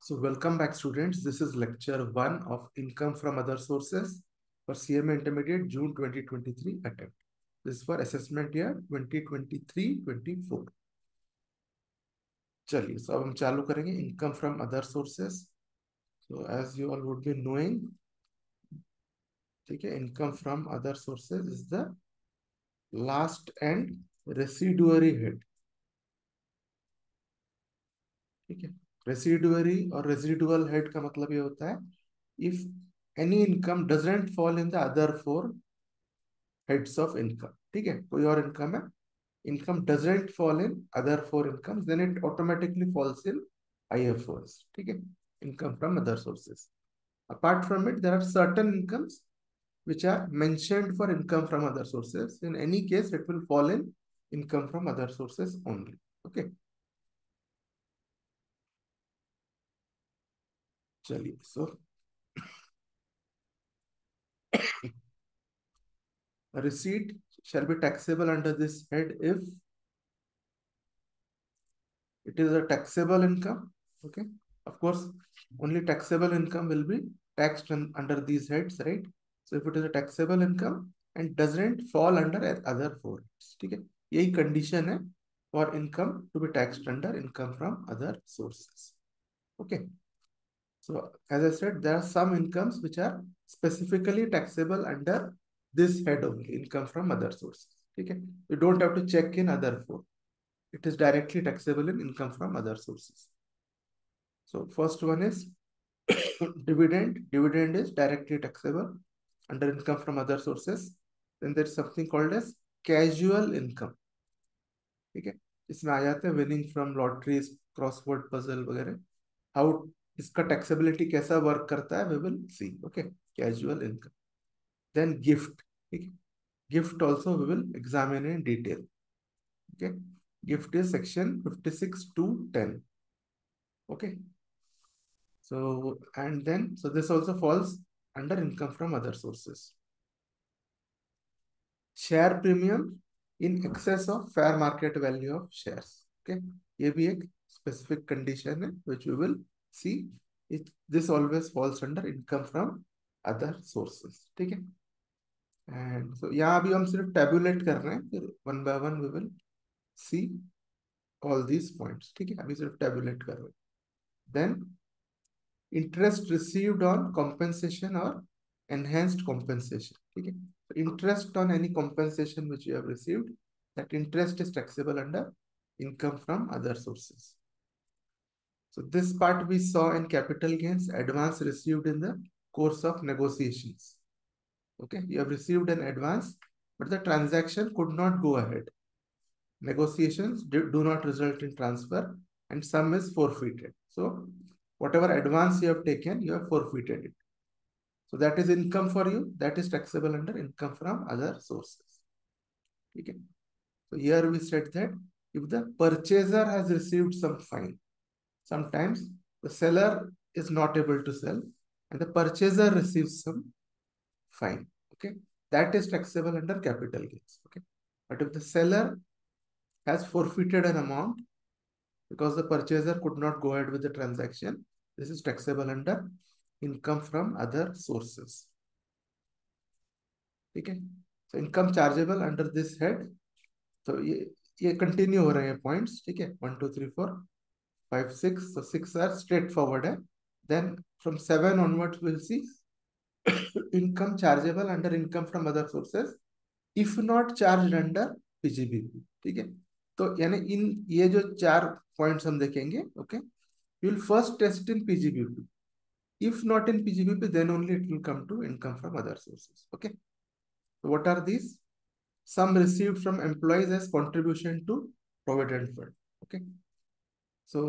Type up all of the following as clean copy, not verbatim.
So welcome back, students. This is lecture 1 of income from other sources for CMA Intermediate June 2023 attempt. This is for assessment year 2023-24. चलिए, so अब हम चालू करेंगे income from other sources. So as you all would be knowing, ठीक है, income from other sources is the last and residuary head. ठीक है, residuary और residual head का मतलब ये होता है if any income doesn't fall in the other four heads of income. ठीक है, कोई और इनकम है, income doesn't fall in other four incomes, then it automatically falls in IFOs. ठीक है, income from other sources. Apart from it, there are certain incomes which are mentioned for income from other sources. In any case, it will fall in income from other sources only. Okay. चलिए, so a receipt shall be taxable under this head if it is a taxable income. Okay, of course, only taxable income will be taxed under these heads, right? So if it is a taxable income and doesn't fall under other four heads, ठीक है, यही condition है for income to be taxed under income from other sources. Okay, so as I said, there are some incomes which are specifically taxable under this head only, income from other sources. ठीक है, you don't have to check in other four. It is directly taxable in income from other sources. So first one is dividend. Dividend is directly taxable under income from other sources. Then there is something called as casual income. ठीक है, इसमें आ जाते हैं winning from lotteries, crossword puzzle वगैरह. How इसका taxability कैसा work करता है we will see. Okay, casual income. Then gift. ठीक है, gift also we will examine in detail. Okay, gift is section 56 to 10. Okay, so and then so this also falls under income from other sources. Share premium in excess of fair market value of shares. Okay, ये भी एक specific condition है which we will see. This always falls under income from other sources. ठीक है, and so यहाँ अभी हम सिर्फ tabulate कर रहे हैं, फिर one by one we will see all these points. ठीक है, अभी सिर्फ tabulate कर रहे हैं. Then interest received on compensation or enhanced compensation. ठीक है, interest on any compensation which you have received, that interest is taxable under income from other sources. So this part we saw in capital gains, advance received in the course of negotiations. Okay, you have received an advance but the transaction could not go ahead. Negotiations do not result in transfer and sum is forfeited. So whatever advance you have taken, you have forfeited it. So that is income for you. That is taxable under income from other sources. Okay. So here we said that if the purchaser has received some fine, sometimes the seller is not able to sell and the purchaser receives some fine. Okay, that is taxable under capital gains. Okay, but if the seller has forfeited an amount because the purchaser could not go ahead with the transaction, this is taxable under income from other sources. ठीक है, so income chargeable under this head. तो ये continue हो रहे हैं points. ठीक है, 1 2 3 4 5 6. so 6 are straightforward है. Then from 7 onwards will see income chargeable under income from other sources if not charged under PGBP. ठीक है, तो यानी इन ये जो 4 पॉइंट्स हम देखेंगे. Okay, you will first test in PGBP. If not in PGBP, then only it will come to income from other sources. Okay, so what are these? Some received from employees as contribution to provident fund. Okay, so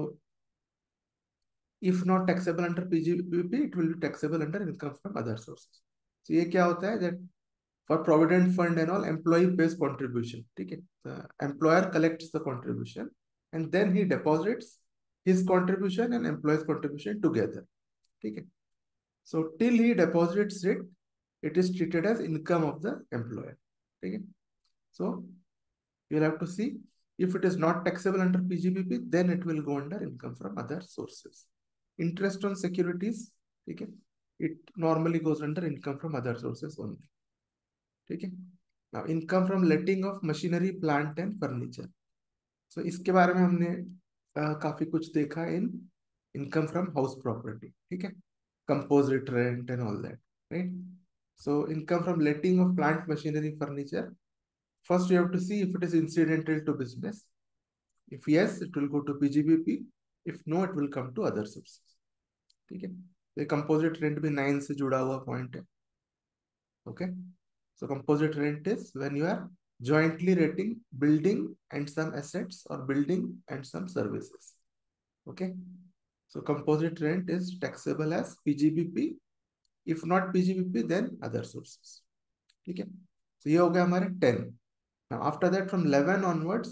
if not taxable under PGBP, it will be taxable under income from other sources. So ये क्या होता है that for provident fund and all, employee pays contribution. ठीक है, the employer collects the contribution and then he deposits his contribution and employee's contribution together. ठीक है, so till he deposits it, it is treated as income of the employer. ठीक है, so you'll have to see if it is not taxable under PGBP, then it will go under income from other sources. Interest on securities, ठीक है, it normally goes under income from other sources only, ठीक है। Now income from letting of machinery plant and furniture, so इसके बारे में हमने काफी कुछ देखा in income from house property, ठीक है, composite rent and all that, right. So income from letting of plant machinery furniture, first you have to see if it is incidental to business. If yes, it will go to PGBP. If no, it will come to other sources, ठीक है। तो composite rent भी 9 से जुड़ा हुआ point है, okay. So composite rent is when you are jointly renting building and some assets or building and some services, okay। So composite rent is taxable as PGBP. If not PGBP, then other sources, ठीक है। तो ये हो गया हमारे 10। Now after that from 11 onwards,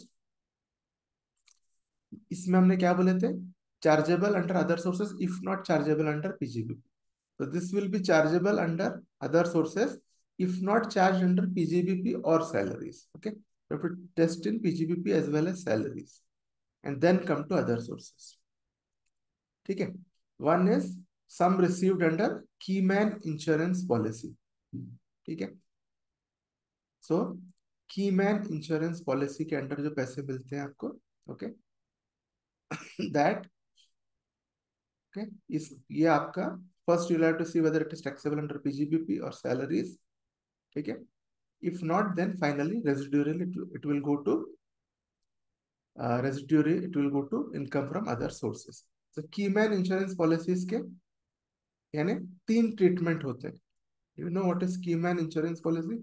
इसमें हमने क्या बोले थे, chargeable under other sources if not chargeable under PGBP. तो this will be chargeable under other sources if not charged under PGBP or salaries, okay। You have to test in PGBP as well as salaries and then come to other sources, ठीक है। one is sum received under Keyman insurance policy, ठीक है। so Keyman insurance policy के under जो पैसे मिलते हैं आपको, okay, that, okay, इस ये आपका first you have to see whether it is taxable under PGBP और सैलरीज, ठीक है। If not then finally residual it will go to residual it will go to income from other sources. तो keyman insurance policies के यानी 3 treatment होते हैं। You know what is keyman insurance policy?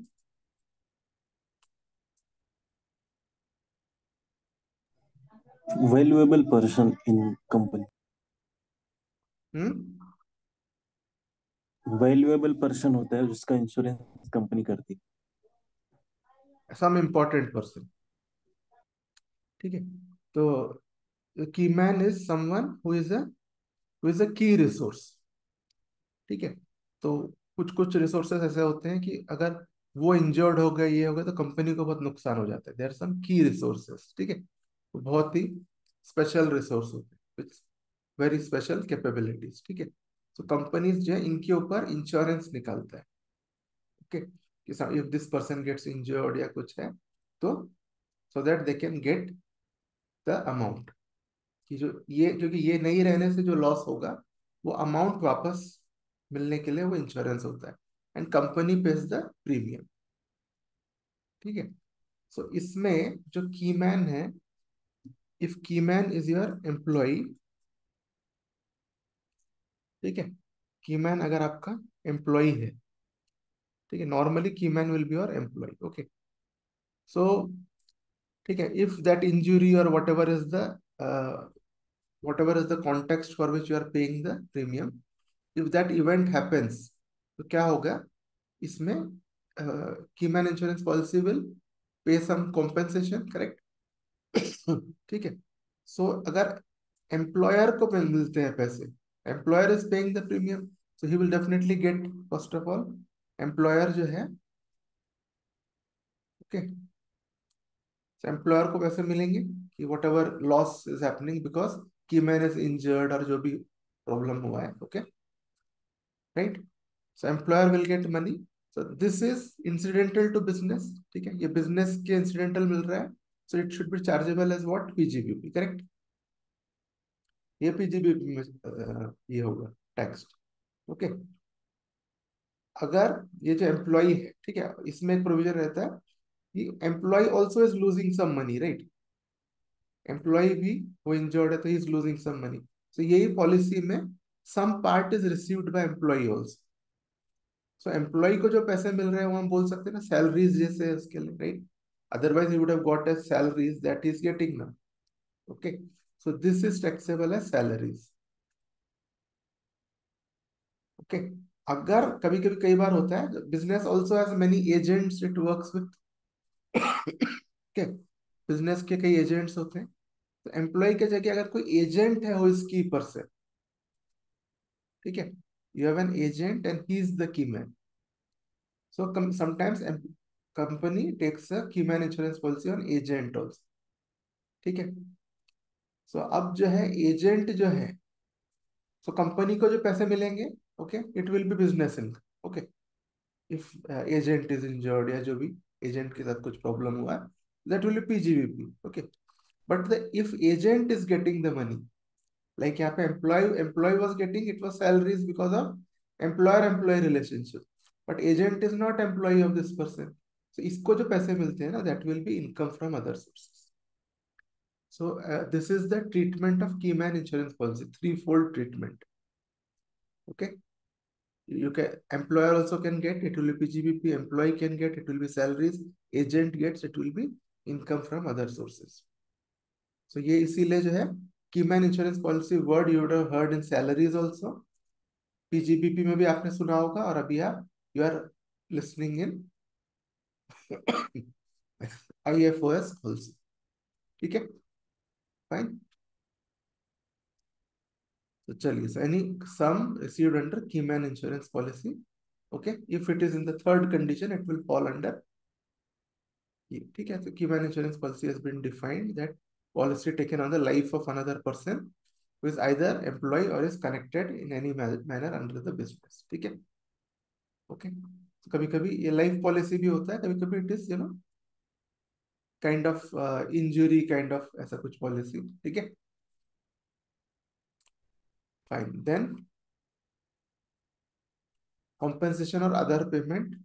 Valuable person in company, valuable person होता है जिसका insurance company करती some important person, ठीक है। तो keyman is someone who is a key resource, ठीक है। तो कुछ कुछ रिसोर्सेस ऐसे होते हैं कि अगर वो इंजर्ड हो गए, ये हो गए, तो कंपनी को बहुत नुकसान हो जाता है। देयर आर सम की रिसोर्सेस, ठीक है, वो बहुत ही स्पेशल रिसोर्स होते हैं विथ वेरी स्पेशल कैपेबिलिटीज, ठीक है। तो कंपनीज जो है इनके ऊपर इंश्योरेंस निकालता है, ओके, कि if this person gets injured या कुछ है तो so that they can get the amount, कि जो ये क्योंकि ये नहीं रहने से जो लॉस होगा वो अमाउंट वापस मिलने के लिए वो इंश्योरेंस होता है and company pays the premium, ठीक है। सो इसमें जो कीमैन है, if keyman is your employ, ठीक है, कीमैन अगर आपका एम्प्लॉय है, ठीक है, normally keyman will be your employee, okay. So ठीक है, इफ दैट इंजुरी और whatever is the context for which you are paying the premium, if that event happens, तो क्या होगा इसमें, keyman insurance policy will pay some compensation, correct, ठीक है। So अगर एम्प्लॉयर को मिलते हैं पैसे, employer is paying the premium, so he will definitely get, first of all employer जो है, ओके, एम्प्लॉयर को पैसे मिलेंगे कि whatever loss is happening because keyman is injured और जो भी प्रॉब्लम हुआ है, okay, right. So employer will get money. So this is incidental to business, ठीक है, ये बिजनेस के इंसिडेंटल मिल रहा है, so it should be chargeable as what, PGBP, correct. ये पीजीबीपी में ये होगा टैक्स, ओके। अगर ये जो एम्प्लॉय है, ठीक है, इसमें एक प्रोविजन रहता है कि employee also is losing some money, right, employee भी वो इंजर्ड है तो he is losing some money. So यही पॉलिसी में some part is received by employee also. So employee को जो पैसे मिल रहे हैं वो हम बोल सकते हैं ना सैलरीज जैसे है उसके लिए, right. Otherwise he would have got as salaries that is getting now, okay. So this is taxable as salaries, okay. अगर कभी कभी कई बार होता है business also has many agents it works with, okay, business के कई एजेंट्स होते हैं, तो एम्प्लॉय के जगह अगर कोई एजेंट है हु इज कीपर से, ठीक है, you have an agent and he is the key man. So sometimes company takes a key man insurance policy on agent also, ठीक है। सो अब जो है एजेंट जो है सो कंपनी को जो पैसे मिलेंगे, okay, it will be business income, okay. If agent is injured या जो भी एजेंट के साथ कुछ प्रॉब्लम हुआ, that will be PGBP, okay. But the if agent is getting the money, like यहाँ पे employee was getting, it was salaries because of employer employee relationship, but agent is not employee of this person, so इसको जो पैसे मिलते हैं ना, that will be income from other sources. So this is the treatment of key man insurance policy, threefold treatment. Okay, you can, employer also can get, it will be PGBP, employee can get, it will be salaries, agent gets, it will be income from other sources. So ये इसीलिए जो है keyman insurance policy word you would have heard in salaries also, PGBP में भी आपने सुना होगा, और अभी आप you are listening in IFOS also, ठीक है, फाइन। तो चलिए, so any sum received under key man insurance policy, okay, if it is in the third condition it will fall under, ठीक है। तो key man insurance policy has been defined that policy taken on the life of another person who is either employee or is connected in any manner under the business, ठीक है, okay. तो कभी कभी ये life policy भी होता है, कभी कभी it is kind of injury kind of ऐसा कुछ पॉलिसी, ठीक है, fine. Then compensation or other payment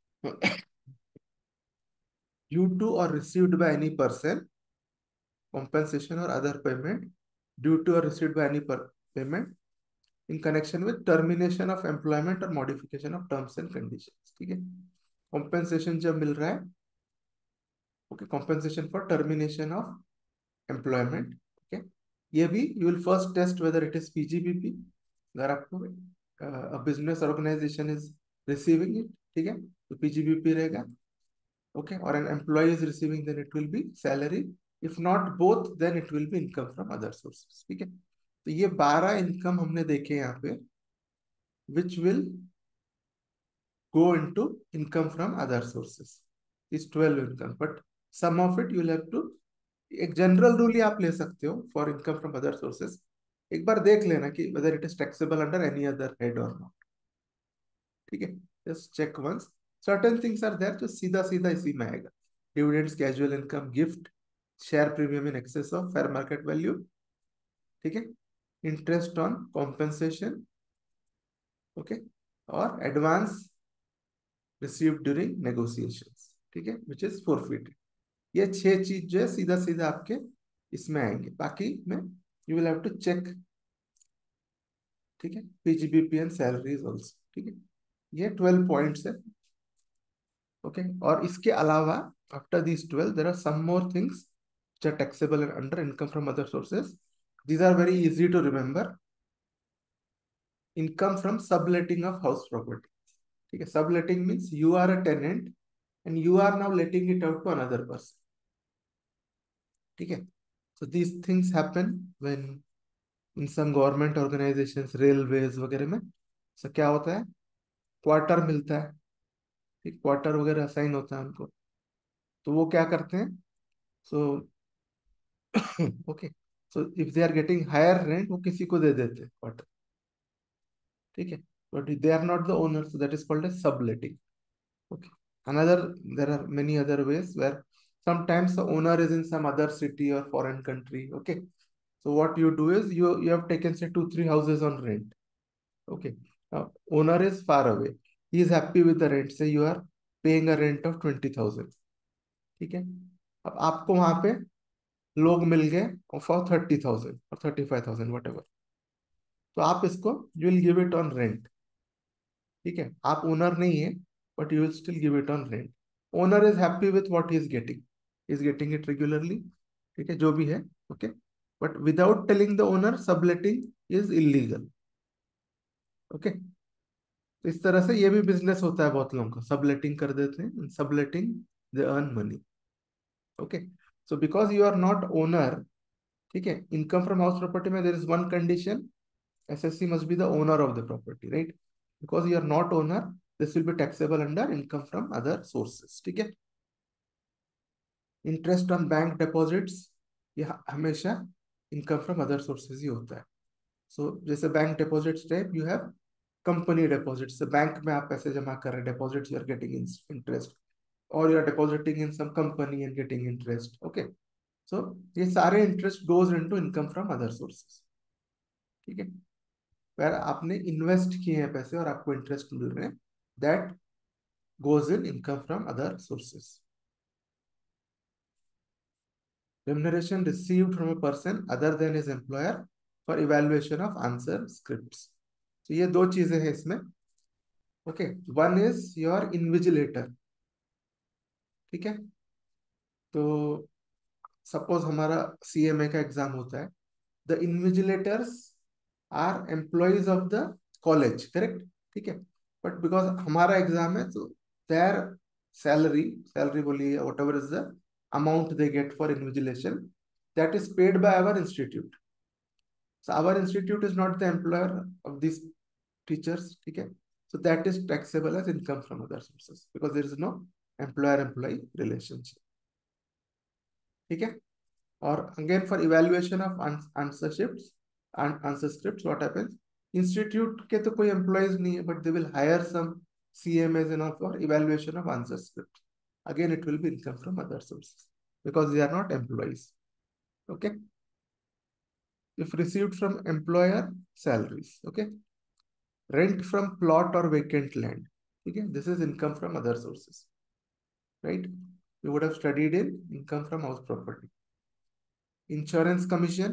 due to or received by any person, compensation or other payment due to or received by any payment in connection with termination of employment or modification of terms and conditions, ठीक है। compensation जब मिल रहा है, okay, compensation for termination of employment, okay, ये भी you will first test whether it is PGBP, अगर आपको a business organization is receiving it, ठीक है, तो PGBP रहेगा, okay, or an employee is receiving, then it will be salary, if not both then it will be income from other sources, ठीक है। तो ये 12 इनकम हमने देखे यहाँ पे, which will go into income from other sources, is 12 income, but some of it you will have to, एक general rule ही आप ले सकते हो for income from other sources, एक बार देख लेना कि whether it is taxable under any other head or not, ठीक है, just check once. Certain things are there जो सीधा सीधा इसी में आएगा, dividends, casual income, gift, share premium in excess of fair market value, ठीक है, इंटरेस्ट ऑन कॉम्पेंसेशन, ओके, और एडवांस रिसीव्ड ड्यूरिंग नेगोशिएशंस, ठीक है, विच इज फोरफिटेड। ये 6 चीज जो है सीधा सीधा आपके इसमें आएंगे, बाकी में you will have to check, ठीक है, पीजीबीपी एंड सैलरीज आल्सो, ठीक है, ये 12 पॉइंट्स है, ओके। और इसके अलावा after these 12 there are some more things which are taxable and under income from other sources. These are very easy to remember. Income from subletting of house property, ठीक है, subletting means you are a tenant and you are now letting it out to another person, ठीक है। So these things happen when in some government organizations, railways वगैरह में, so क्या होता है, quarter मिलता है, ठीक, क्वार्टर वगैरह असाइन होता है उनको, तो वो क्या करते हैं, so okay, so if they are getting higher rent, वो किसी को दे देते हैं क्वार्टर, ठीक है, but they are not the owner, so that is called as subletting, okay. Another, there are many other ways where sometimes the owner is in some other city or foreign country, okay, so what you do is you have taken say 2 3 houses on rent, okay, now owner is far away, he is happy with the rent, say you are paying a rent of 20,000, ठीक है, अब आपको वहां पे लोग मिल गए for 30,000 और 35,000 what ever, तो आप इसको you will give it on rent, ठीक है, आप ओनर नहीं है but you will still give it on rent, owner is happy with what he is getting it regularly, ठीक है, जो भी है, okay, but without telling the owner subletting is illegal, okay. तो इस तरह से ये भी बिजनेस होता है बहुत लोगों का, सबलेटिंग कर देते हैं, subletting they earn money, okay. So because you are not owner, ठीक है, इनकम फ्रॉम हाउस प्रॉपर्टी में there is one condition, assessee must be the owner of the property, right, because you are not owner, this will be taxable under income from other sources, ठीक है। Interest on bank deposits, ये हमेशा income from other sources ही होता है, so जैसे bank deposits type you have company deposits, bank में आप पैसे जमा कर रहे हैं, deposits you are getting interest, और you are depositing in some company and getting interest. Okay, so ये सारे interest goes into income from other sources. ठीक है, where आपने इन्वेस्ट किए हैं पैसे और आपको इंटरेस्ट मिल रहे हैं, that goes in income from other sources. Remuneration received from a person other than his employer for evaluation of answer scripts. तो ये दो चीजें हैं इसमें। Okay, one is your invigilator. ठीक है, तो सपोज हमारा सीएमए का एग्जाम होता है, the invigilators are employees of the college, correct. ठीक है, बट बिकॉज हमारा एग्जाम है तो देयर सैलरी, सैलरी बोलिए whatever is the amount they get for invigilation, that is paid by our institute. So our institute is not the employer of these teachers. Okay, so that is taxable as income from other sources because there is no employer employee relationship. Okay, or again for evaluation of answer scripts and answer scripts, what happens, institute के तो कोई employees नहीं है, but they will hire some CMAs and all for evaluation of answer scripts. Again it will be income from other sources because they are not employees. Okay, if received from employer, salaries. Okay, rent from plot or vacant land. Okay, this is income from other sources, right? You would have studied in income from house property. Insurance commission.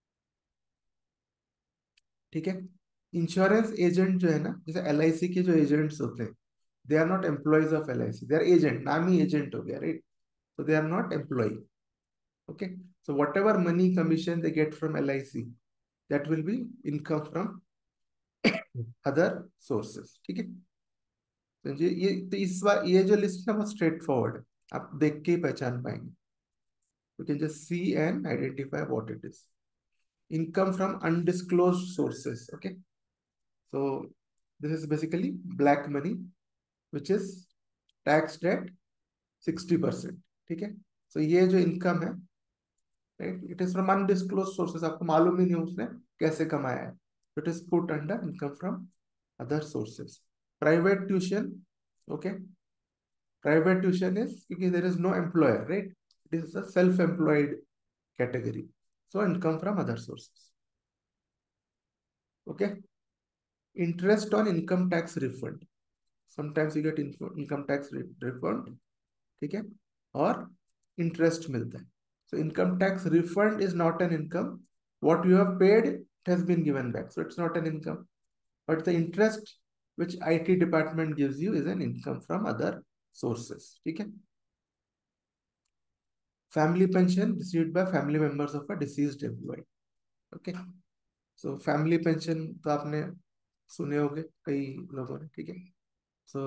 ठीक है, insurance agent जो है ना, जैसे LIC के जो agents होते हैं, they are not employees of LIC, they are agent, नाम ही एजेंट हो गया, right? So they are not employee. Okay, so whatever money commission they get from LIC, that will be income from other sources. ठीक है, तो ये तो इस बार ये जो लिस्ट है वो स्ट्रेट फॉरवर्ड है, आप देख के ही पहचान पाएंगे. You can just see and identify what it is. Income from undisclosed sources. Okay, so this is basically black money which is taxed at 60%. ठीक है, सो ये जो इनकम है, right, it is from undisclosed sources, आपको मालूम ही नहीं उसने कैसे कमाया है, it is put under income from other sources. Private tuition. Okay, private tuition is because there is no employer, right? It is a self-employed category, so income from other sources. Okay, interest on income tax refund. Sometimes you get income tax refund. ठीक है, और interest मिलता है. So income tax refund is not an income. What you have paid, it has been given back, so it's not an income. But the interest which IT department gives you is an income from other sources. ठीक है. Family pension received by family members of a deceased employee. Okay, so family pension तो आपने सुने होंगे कई लोगों ने. ठीक है, so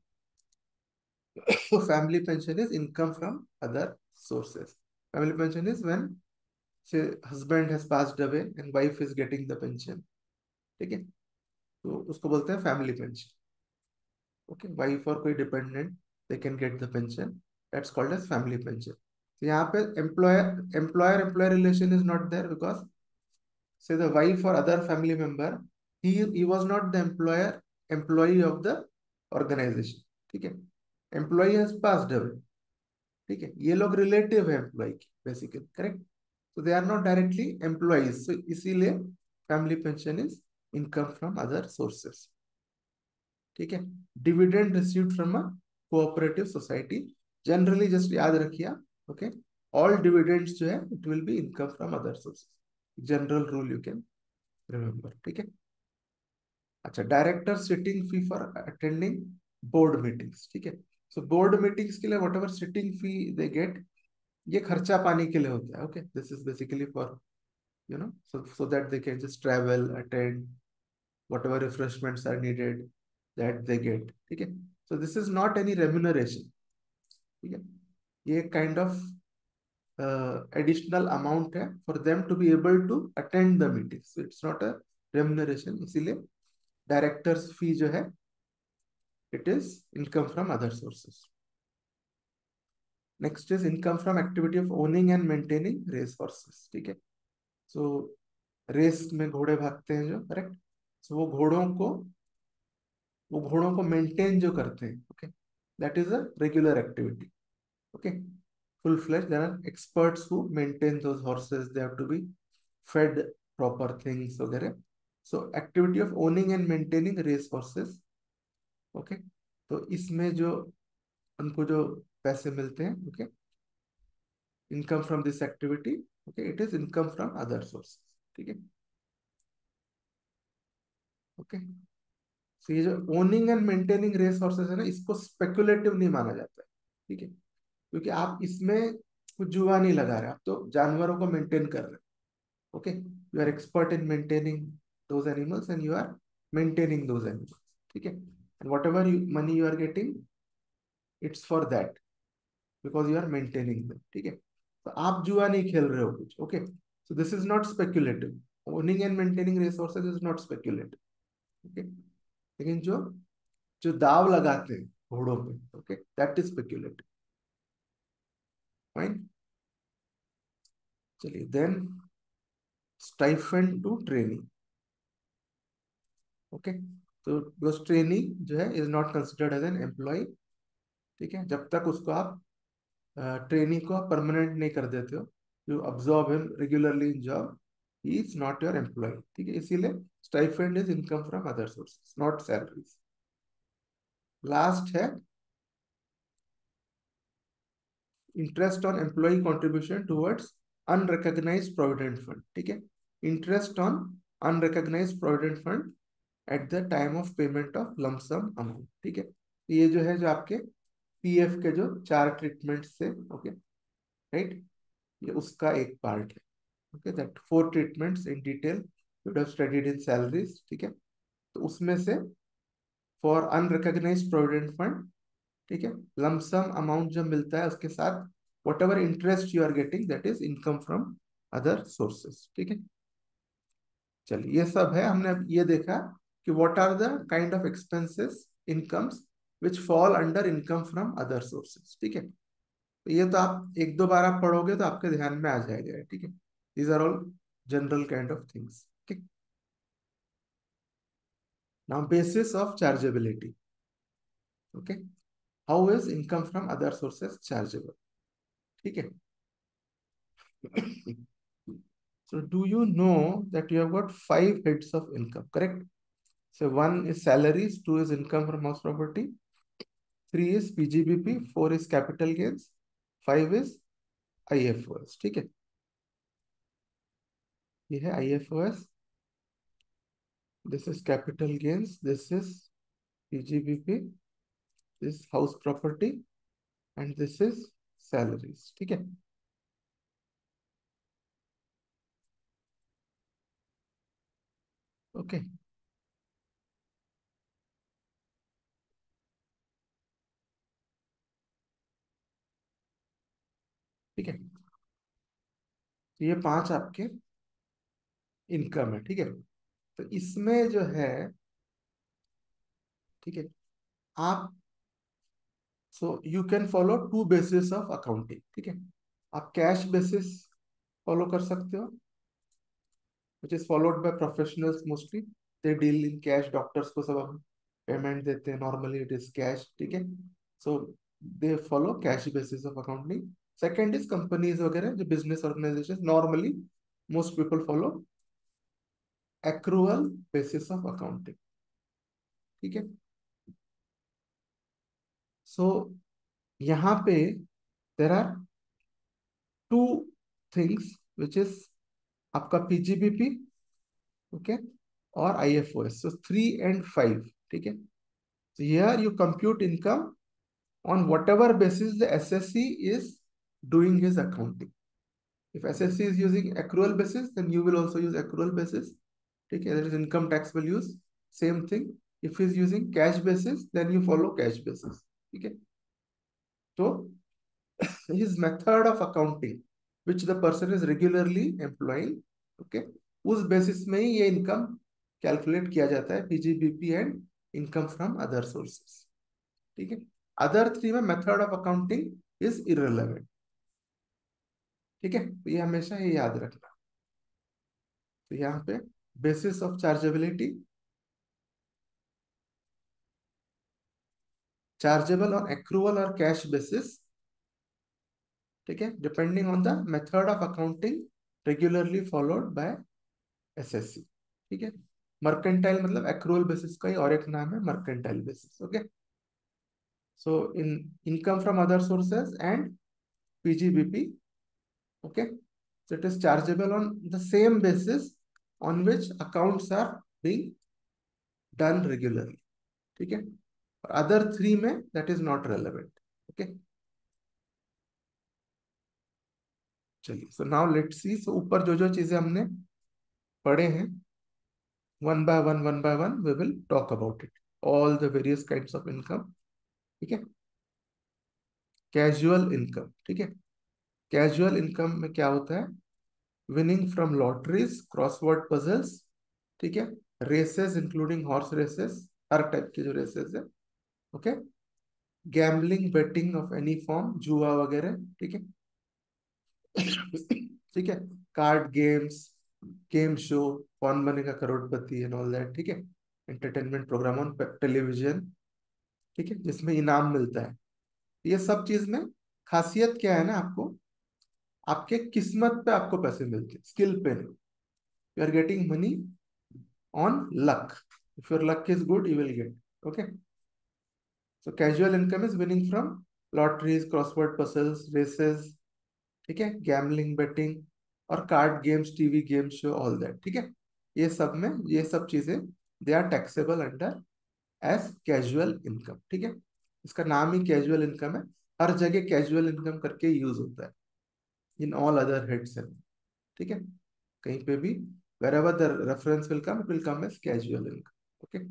family pension is income from other sources. Family pension is when say husband has passed away and wife is getting the pension. ठीक है, तो उसको बोलते हैं family pension. Okay, wife और कोई dependent, they can get the pension, that's called as family pension. तो यहाँ पे employer relation is not there because say the wife or other family member, he was not the employee of the organization. ठीक है, employee has passed away. ठीक है, ये लोग relative है एम्प्लॉय की basically, correct. so they are not directly employees, so इसीलिए family pension is income from other sources. ठीक है, dividend received from a cooperative society, generally just याद रखिए. ओके, ऑल डिविडेंड्स जो है it will be income from other sources, general rule you can remember. ठीक है, अच्छा, director sitting fee for attending board meetings. ठीक है, सो बोर्ड मीटिंग्स के लिए whatever sitting fee they get, ये खर्चा पानी के लिए होता है. Okay, this is basically for so that they can just travel, attend, whatever refreshments are needed, that they get. ठीक है, so this is not any remuneration. ठीक है, ये kind of additional amount है for them to be able to attend the meeting, so it's not a remuneration. इसीलिए directors fee जो है it is income from other sources. Next is income from activity of owning and maintaining race horses. ठीक है, so race में घोड़े भागते हैं जो, करेक्ट। सो वो घोड़ों को मेंटेन जो करते हैं, okay, that is a regular activity, okay. Full fledged, there are experts who maintain those horses, they have to be fed proper things वगैरह। So activity of owning and maintaining race horses, okay। तो इसमें जो उनको जो पैसे मिलते हैं, okay, income from this activity, okay, it is income from other sources, ठीक है, ओके। तो ये जो owning and maintaining race horses है ना, इसको स्पेकुलेटिव नहीं माना जाता है, ठीक है, क्योंकि आप इसमें कुछ जुआ नहीं लगा रहे, आप तो जानवरों को मेंटेन कर रहे हैं, okay, you are expert in maintaining those animals and you are maintaining those animals, ठीक है, and whatever money you are getting, it's for that, because you are maintaining them, ठीक है। तो आप जुआ नहीं खेल रहे हो कुछ, okay, so this is not speculative, owning and maintaining resources is not speculative, okay। लेकिन जो जो दाव लगाते हैं घोड़ों पे, okay, that is speculative, fine। चलिए, then stipend to trainee, okay. तो बिकॉज ट्रेनी जो है is not considered as an employ, ठीक है, जब तक उसको आप ट्रेनी को आप परमानेंट नहीं कर देते हो, you absorb him regularly in job, he is not your employ, ठीक है। इसीलिए stipend is income from other sources, not salaries. Last है interest on employ contribution towards unrecognised provident fund, ठीक है। Interest on unrecognised provident fund at the time of payment of lump sum amount, ठीक है। ये जो है, जो आपके पीएफ के जो 4 ट्रीटमेंट्स से, ओके, राइट, ये उसका एक पार्ट है, okay, that 4 treatments in detail you have studied in salaries, ठीक है। तो उसमें से फॉर अनरिकॉग्नाइज्ड प्रोविडेंट फंड, ठीक है, लमसम अमाउंट जो मिलता है उसके साथ whatever interest you are getting, that is income from other sources, ठीक है। चलिए, ये सब है, हमने अब ये देखा कि what are the kind of expenses, incomes which fall under income from other sources, ठीक है। तो ये तो आप एक दो बार आप पढ़ोगे तो आपके ध्यान में आ जाएगा, ठीक है। These are all general kind of things, ठीक। Now basis of chargeability, okay, how is income from other sources chargeable, ठीक है। So do you know that you have got 5 heads of income, correct? So 1 is salaries, 2 is income from house property, 3 is PGBP, 4 is capital gains, 5 is IFOS, ठीक है। ये है IFOS, this is capital gains, this is PGBP, this is house property and this is salaries, ठीक है। Okay, ठीक है। तो ये 5 आपके इनकम है, ठीक है। तो इसमें जो है, ठीक है, आप, so you can follow 2 basis of accounting, ठीक है। आप कैश बेसिस फॉलो कर सकते हो, which is followed by professionals mostly, they deal in cash, doctors को सब हम पेमेंट देते हैं, नॉर्मली इट इज कैश, ठीक है। So they follow cash basis of accounting. Second is companies वगैरह जो business organisation, normally most people follow accrual basis of accounting, ठीक है। सो यहाँ पे there are 2 things which is आपका पीजीबीपी, ओके, और आईएफओएस, सो 3 and 5, ठीक है। So here you compute income on whatever basis the SSC is doing his accounting. If SSC is using accrual basis, then you will also use accrual basis. Okay, that is income tax will use same thing. If he is using cash basis, then you follow cash basis. Okay, so his method of accounting, which the person is regularly employing, okay, उस basis में ही ये income calculate किया जाता है, PGBP and income from other sources. ठीक है। Other 3 में method of accounting is irrelevant, ठीक है। तो ये हमेशा ये याद रखना, तो यहाँ पे basis of chargeability, chargeable on accrual और कैश बेसिस, ठीक है, depending on the method of accounting regularly followed by assessee, ठीक है। मर्केंटाइल मतलब एक्रूवल बेसिस का ही और एक नाम है mercantile basis, okay. So in income from other sources and PGBP, okay, so it is chargeable on the same basis on which accounts are being done regularly, ठीक है। और अदर थ्री में that is not relevant, okay। चलिए, so now let's see, so ऊपर जो जो चीजें हमने पढ़े हैं, one by one we will talk about it, all the various kinds of income, ठीक है। कैजुअल इनकम, ठीक है। कैजुअल इनकम में क्या होता है? Winning from lotteries, crossword puzzles, ठीक है, रेसेस इंक्लूडिंग हॉर्स रेसेस, हर टाइप के जो रेसेस है, okay, gambling betting of any form, जुआ वगैरह, ठीक है। ठीक है, कार्ड गेम्स, गेम शो, कौन बनेगा करोड़पति एंड ऑल दैट, ठीक है, एंटरटेनमेंट प्रोग्राम ऑन टेलीविजन, ठीक है, जिसमें इनाम मिलता है। ये सब चीज में खासियत क्या है ना, आपको आपके किस्मत पे आपको पैसे मिलते हैं, स्किल पे नहीं। You are getting money on luck. If your luck is good, you will get. Okay. So casual income is winning from lotteries, crossword puzzles, races, ठीक है, गैमलिंग, बेटिंग और card games, TV game show, all that, ठीक है। ये सब में ये सब चीजें they are taxable under as casual income, ठीक है। इसका नाम ही कैजुअल इनकम है, हर जगह कैजुअल इनकम करके यूज होता है, इन ऑल अदर हेड्स, ठीक है। कहीं पे भी wherever the reference will come, it will come as casual income, okay,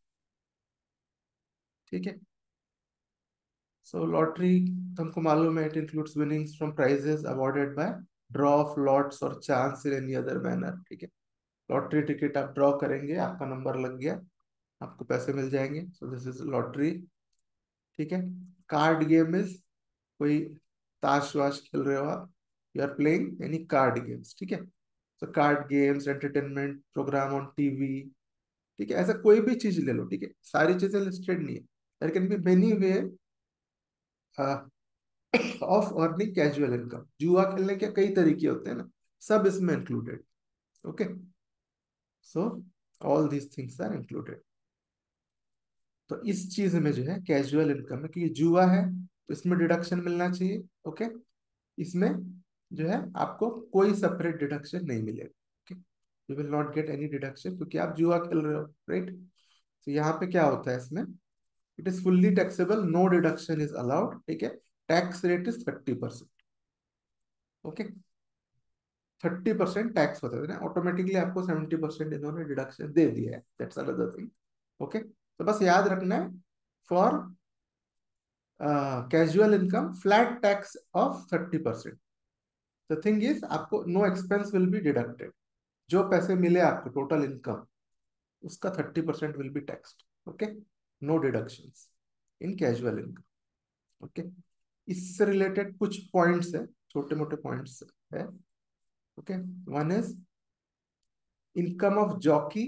ठीक है। सो लॉटरी तुमको मालूम है, it includes winnings from prizes awarded by draw of lots और chance in any other manner, ठीक है। लॉटरी टिकट आप draw करेंगे, आपका नंबर लग गया, आपको पैसे मिल जाएंगे, सो दिस इज लॉटरी, ठीक है। कार्ड गेम इज कोई ताश वाश खेल रहे हो आप, you are playing any card games, ठीक है। So card games, entertainment programme on TV, ठीक है, ऐसा कोई भी चीज ले लो, ठीक है, सारी चीजें लिस्टेड नहीं है, there can be many way of earning casual income. जुआ खेलने के कई तरीके होते हैं ना, सब इसमें included, okay. So all these things are included. तो इस चीज में जो है कैजुअल इनकम है, क्योंकि जुआ है तो इसमें डिडक्शन मिलना चाहिए, ओके। इसमें जो है आपको कोई सेपरेट डिडक्शन नहीं मिलेगा, okay, you will not get any deduction क्योंकि आप जुआ खेल रहे हो, राइट। तो यहाँ पे क्या होता है इसमें, it is fully taxable, no deduction is allowed, ठीक है। Tax rate is 30%, okay. 30% tax होता है ना, ऑटोमेटिकली आपको 70% इन्होंने डिडक्शन दे दिया है, दैट्स अनदर थिंग, ओके। तो बस याद रखना है, for casual income flat tax of 30%। The thing is आपको no expense will be deducted, जो पैसे मिले आपको टोटल इनकम, उसका 30% will be taxed, okay, no deductions in casual income, okay. इससे रिलेटेड कुछ पॉइंट्स है, छोटे मोटे पॉइंट्स है, okay. One is income of jockey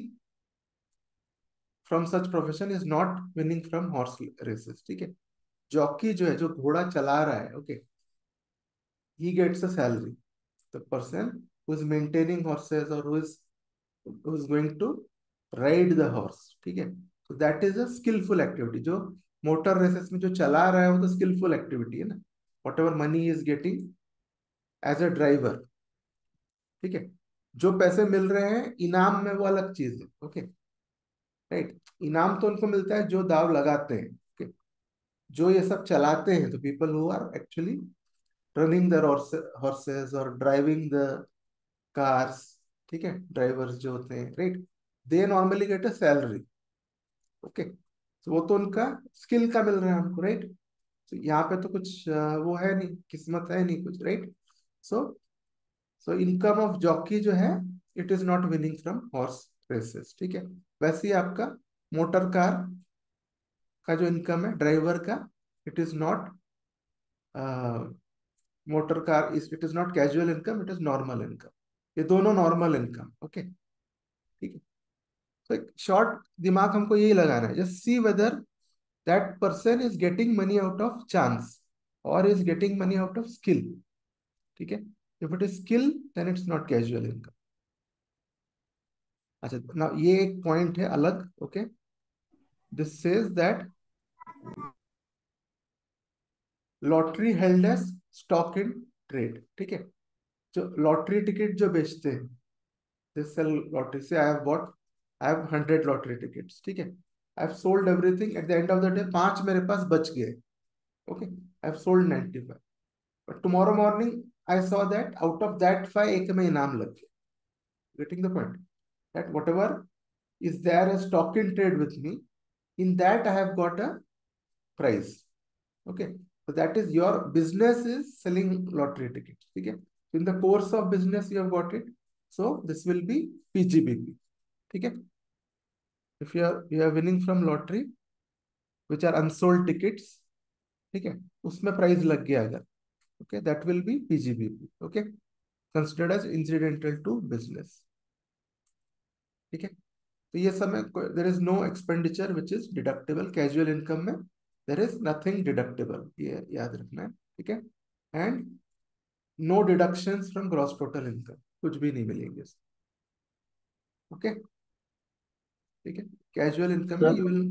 from such profession is not winning from horse races, ठीक है। जॉकी जो है, जो घोड़ा चला रहा है, okay, he gets a salary, the person who is maintaining horses और who is going to ride the horse, ठीक है। तो that is a skilful activity, जो मोटर रेसेस में जो चला रहा है वो तो स्किलफुल एक्टिविटी है ना, whatever money is getting as a driver, ठीक है। जो पैसे मिल रहे हैं इनाम में वो अलग चीज है, ओके, राइट। इनाम तो उनको मिलता है जो दाव लगाते हैं, okay? जो ये सब चलाते हैं, तो people who are actually running the horses और ड्राइविंग द कार्स, ठीक है, ड्राइवर्स जो होते हैं, right, they normally get a salary, okay. तो वो तो उनका स्किल का मिल रहा है हमको, राइट। तो यहाँ पे तो कुछ वो है नहीं, किस्मत है नहीं कुछ, right. So so income of jockey जो है, it is not winning from horse races, ठीक है। वैसे ही आपका मोटर कार का जो इनकम है ड्राइवर का, it is not motor car is, it is not casual income, it is normal income, ये दोनों नॉर्मल इनकम, ओके। तो एक शॉर्ट दिमाग हमको यही लगाना है, just see whether that person is getting money out of chance और is getting money out of skill. ठीक है, if it is skill then it's not casual income. अच्छा ना, ये एक पॉइंट है अलग। Okay, this says that lottery held as stock in trade. ठीक है, जो लॉटरी टिकट जो बेचते हैं, दिस सेल लॉटरी से I have bought, I have 100 lottery tickets. ठीक है, I have sold everything, at the end of the day 5 मेरे पास बच गए। Okay, I have sold 95, but tomorrow morning I saw that out of that 5 एक में इनाम लग गया। Getting the point, that whatever is there a stock in trade with me, in that I have got a price. Okay, so that is your business is selling lottery tickets. Okay, in the course of business you have got it, so this will be PGBP. ठीक है, if you are winning from lottery which are unsold tickets, ठीक है, उसमें price लग गया अगर, okay, that will be PGBP. Okay, considered as incidental to business. ठीक है, तो ये सब में there is no expenditure which is deductible. Casual income में देर इज नथिंग डिडक्टेबल, ये याद रखना है। ठीक है, and no deductions from gross total income, कुछ भी नहीं मिलेंगे। ओके, ठीक है, कैजुअल इनकम में सर, यू विल।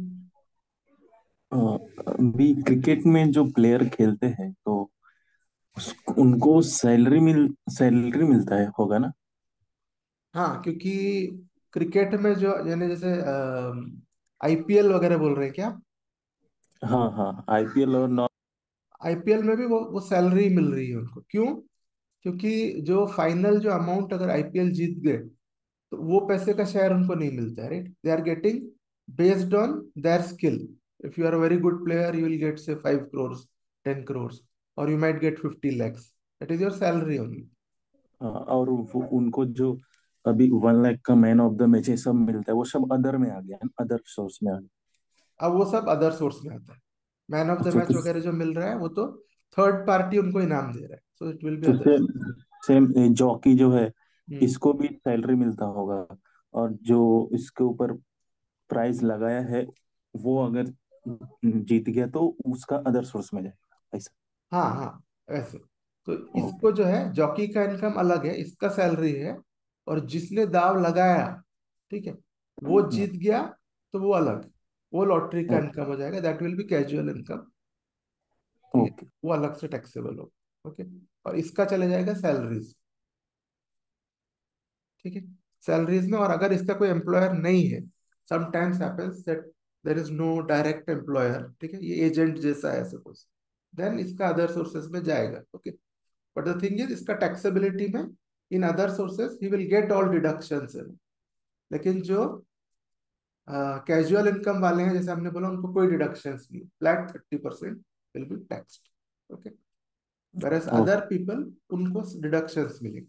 अभी क्रिकेट में जो प्लेयर खेलते हैं तो उनको सैलरी मिलता है होगा ना? हाँ, क्योंकि क्रिकेट में जो यानी जैसे आईपीएल वगैरह बोल रहे हैं क्या? हाँ हाँ, आईपीएल और नॉन। आईपीएल में भी वो सैलरी मिल रही है उनको। क्यों? क्योंकि जो फाइनल जो अमाउंट अगर आईपीएल जीत गए तो वो पैसे का शेयर उनको नहीं मिलता है, right? They are getting based on their skill. If you are a very good player you will get say 5 crores, 10 crores, और यू माइट गेट 50 lakhs। That is your salary only. और उनको जो अभी 1 लाख का मैन ऑफ द मैच ये सब मिलता है, वो सब अदर में आ गया, अदर सोर्स में आ अब वो सब अदर सोर्स में आता है। मैन ऑफ द गया। मैच वगैरह जो मिल रहा है वो तो थर्ड पार्टी उनको इनाम दे रहा है, सो इट विल बी तो अदर। सेम सेम जॉकी जो है, हम्म। इसको भी सैलरी मिलता होगा, और जो इसके ऊपर प्राइस लगाया है वो अगर जीत गया तो उसका अदर सोर्स में जाएगा, ऐसा? हाँ हाँ, ऐसे। तो ओके। इसको जो है जॉकी का इनकम अलग है, इसका सैलरी है। और जिसने दाव लगाया, ठीक है, वो जीत गया तो वो अलग, वो लॉटरी का ओके। इनकम हो जाएगा, that will be casual income. ठीक है, ओके। वो अलग से टैक्सेबल हो। ओके, और इसका चले जाएगा सैलरीज। ठीक है, सैलरीज में। और अगर इसका कोई एम्प्लॉयर नहीं है, sometimes happens that there is no direct employer, ठीक है, ये एजेंट जैसा है सपोज, देन इसका अदर सोर्सेज में जाएगा। Okay, but the thing is इसका टैक्सेबिलिटी में in other sources he will get all deductions. लेकिन जो कैजुअल इनकम वाले हैं, जैसे हमने बोला, उनको कोई डिडक्शंस नहीं, flat 30% will be taxed. Okay, whereas other okay. People उनको डिडक्शंस मिलेंगे।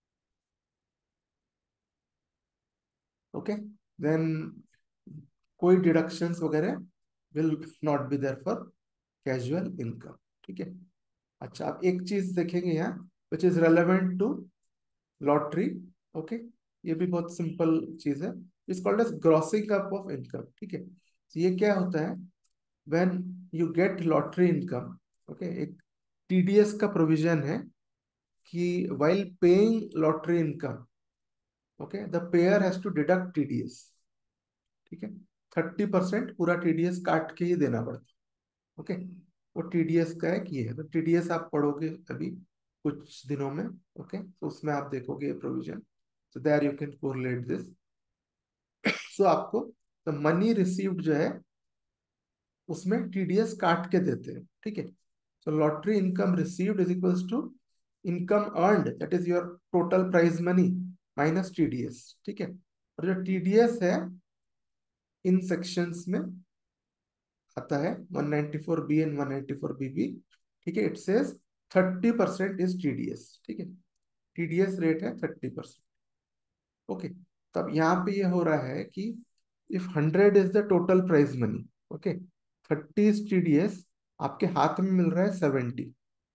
ओके, देन कोई डिडक्शंस वगैरह will not be there for casual income. ठीक है, अच्छा अब एक चीज देखेंगे यहाँ which is relevant to lottery. Okay, ये भी बहुत सिंपल चीज है, is called as grossing up of income. ठीक है, तो ये क्या होता है? When you get lottery income, okay, एक टीडीएस का प्रोविजन है कि while paying lottery income, okay, the payer has to deduct TDS. ठीक है, 30% पूरा टीडीएस काट के ही देना पड़ता है। ओके, वो टीडीएस का एक ये है, तो टीडीएस आप पढ़ोगे अभी कुछ दिनों में। ओके, तो उसमें आप देखोगे ये provision, so there you can correlate this। So आपको द मनी रिसीव्ड जो है उसमें टीडीएस काट के देते हैं। ठीक है, so lottery income received is equals to income earned, that is your total prize money minus TDS. ठीक है, और जो टीडीएस है इन सेक्शंस में आता है 194 बी एंड 194 बी। ठीक है, इट सेज 30% इज टीडीएस। ठीक है, टीडीएस रेट है 30%। ओके, तब यहाँ पे ये हो रहा है कि if 100 is the total prize money, okay, 30 is TDS, आपके हाथ में मिल रहा है 70।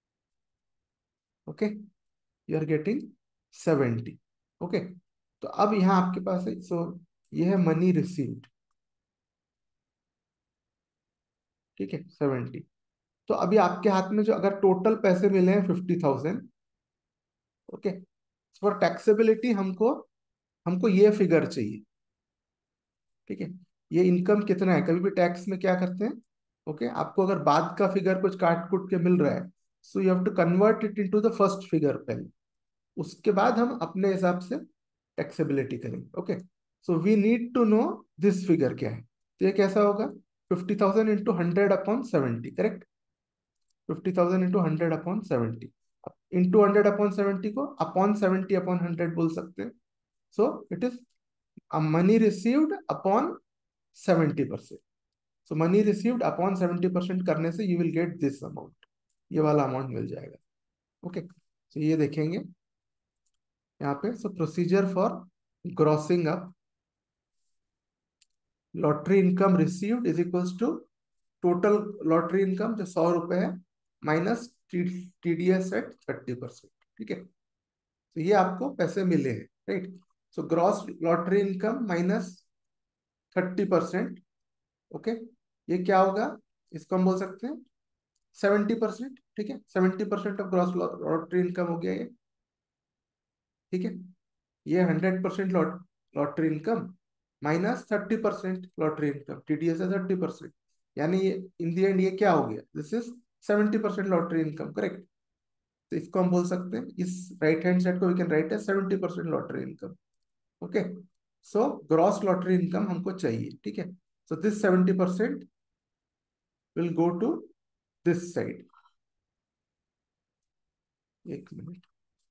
Okay, you are getting 70। Okay, तो अब यहाँ आपके पास है, सो ये है मनी रिसीव्ड, ठीक है 70। तो अभी आपके हाथ में जो अगर टोटल पैसे मिले हैं 50,000, ओके, फॉर टैक्सेबिलिटी हमको हमको ये फिगर चाहिए, ठीक है। ये इनकम कितना है, कभी भी टैक्स में क्या करते हैं, ओके, आपको अगर बाद का फिगर कुछ काट कुट के मिल रहा है, so you have to convert it into the first figure पहले, उसके बाद हम अपने हिसाब से टैक्सेबिलिटी करेंगे, okay. So we need to know this figure क्या है। तो ये कैसा होगा, 50,000 इंटू 100/70, करेक्ट। 50,000 इंटू 100/70, इंटू 100/70 को अपॉन 70/100 बोल सकते हैं। So it is money received upon 70%। So money received upon 70% करने से you will get this amount, ये वाला अमाउंट मिल जाएगा, ओके। तो ये देखेंगे यहाँ पे, so procedure for grossing up lottery income received is equals to total lottery income जो 100 रुपए है माइनस टीडीएस एट 30%, ठीक है। तो ये आपको पैसे मिले हैं, right. So gross lottery income minus 30%, okay, ये क्या होगा, इसको हम बोल सकते हैं 70%, ठीक है। 70% ऑफ ग्रॉस लॉटरी इनकम हो गया ये, ठीक है। ये 100% lottery income minus 30% lottery income, TDS है 30%, यानी ये इन दी एंड ये क्या हो गया, this is 70% lottery income, correct. तो इसको हम बोल सकते हैं, इस राइट हैंड साइड को we can write as 70% lottery income, okay. So gross lottery income हमको चाहिए, ठीक है। So this 70% will go to this side. एक मिनट,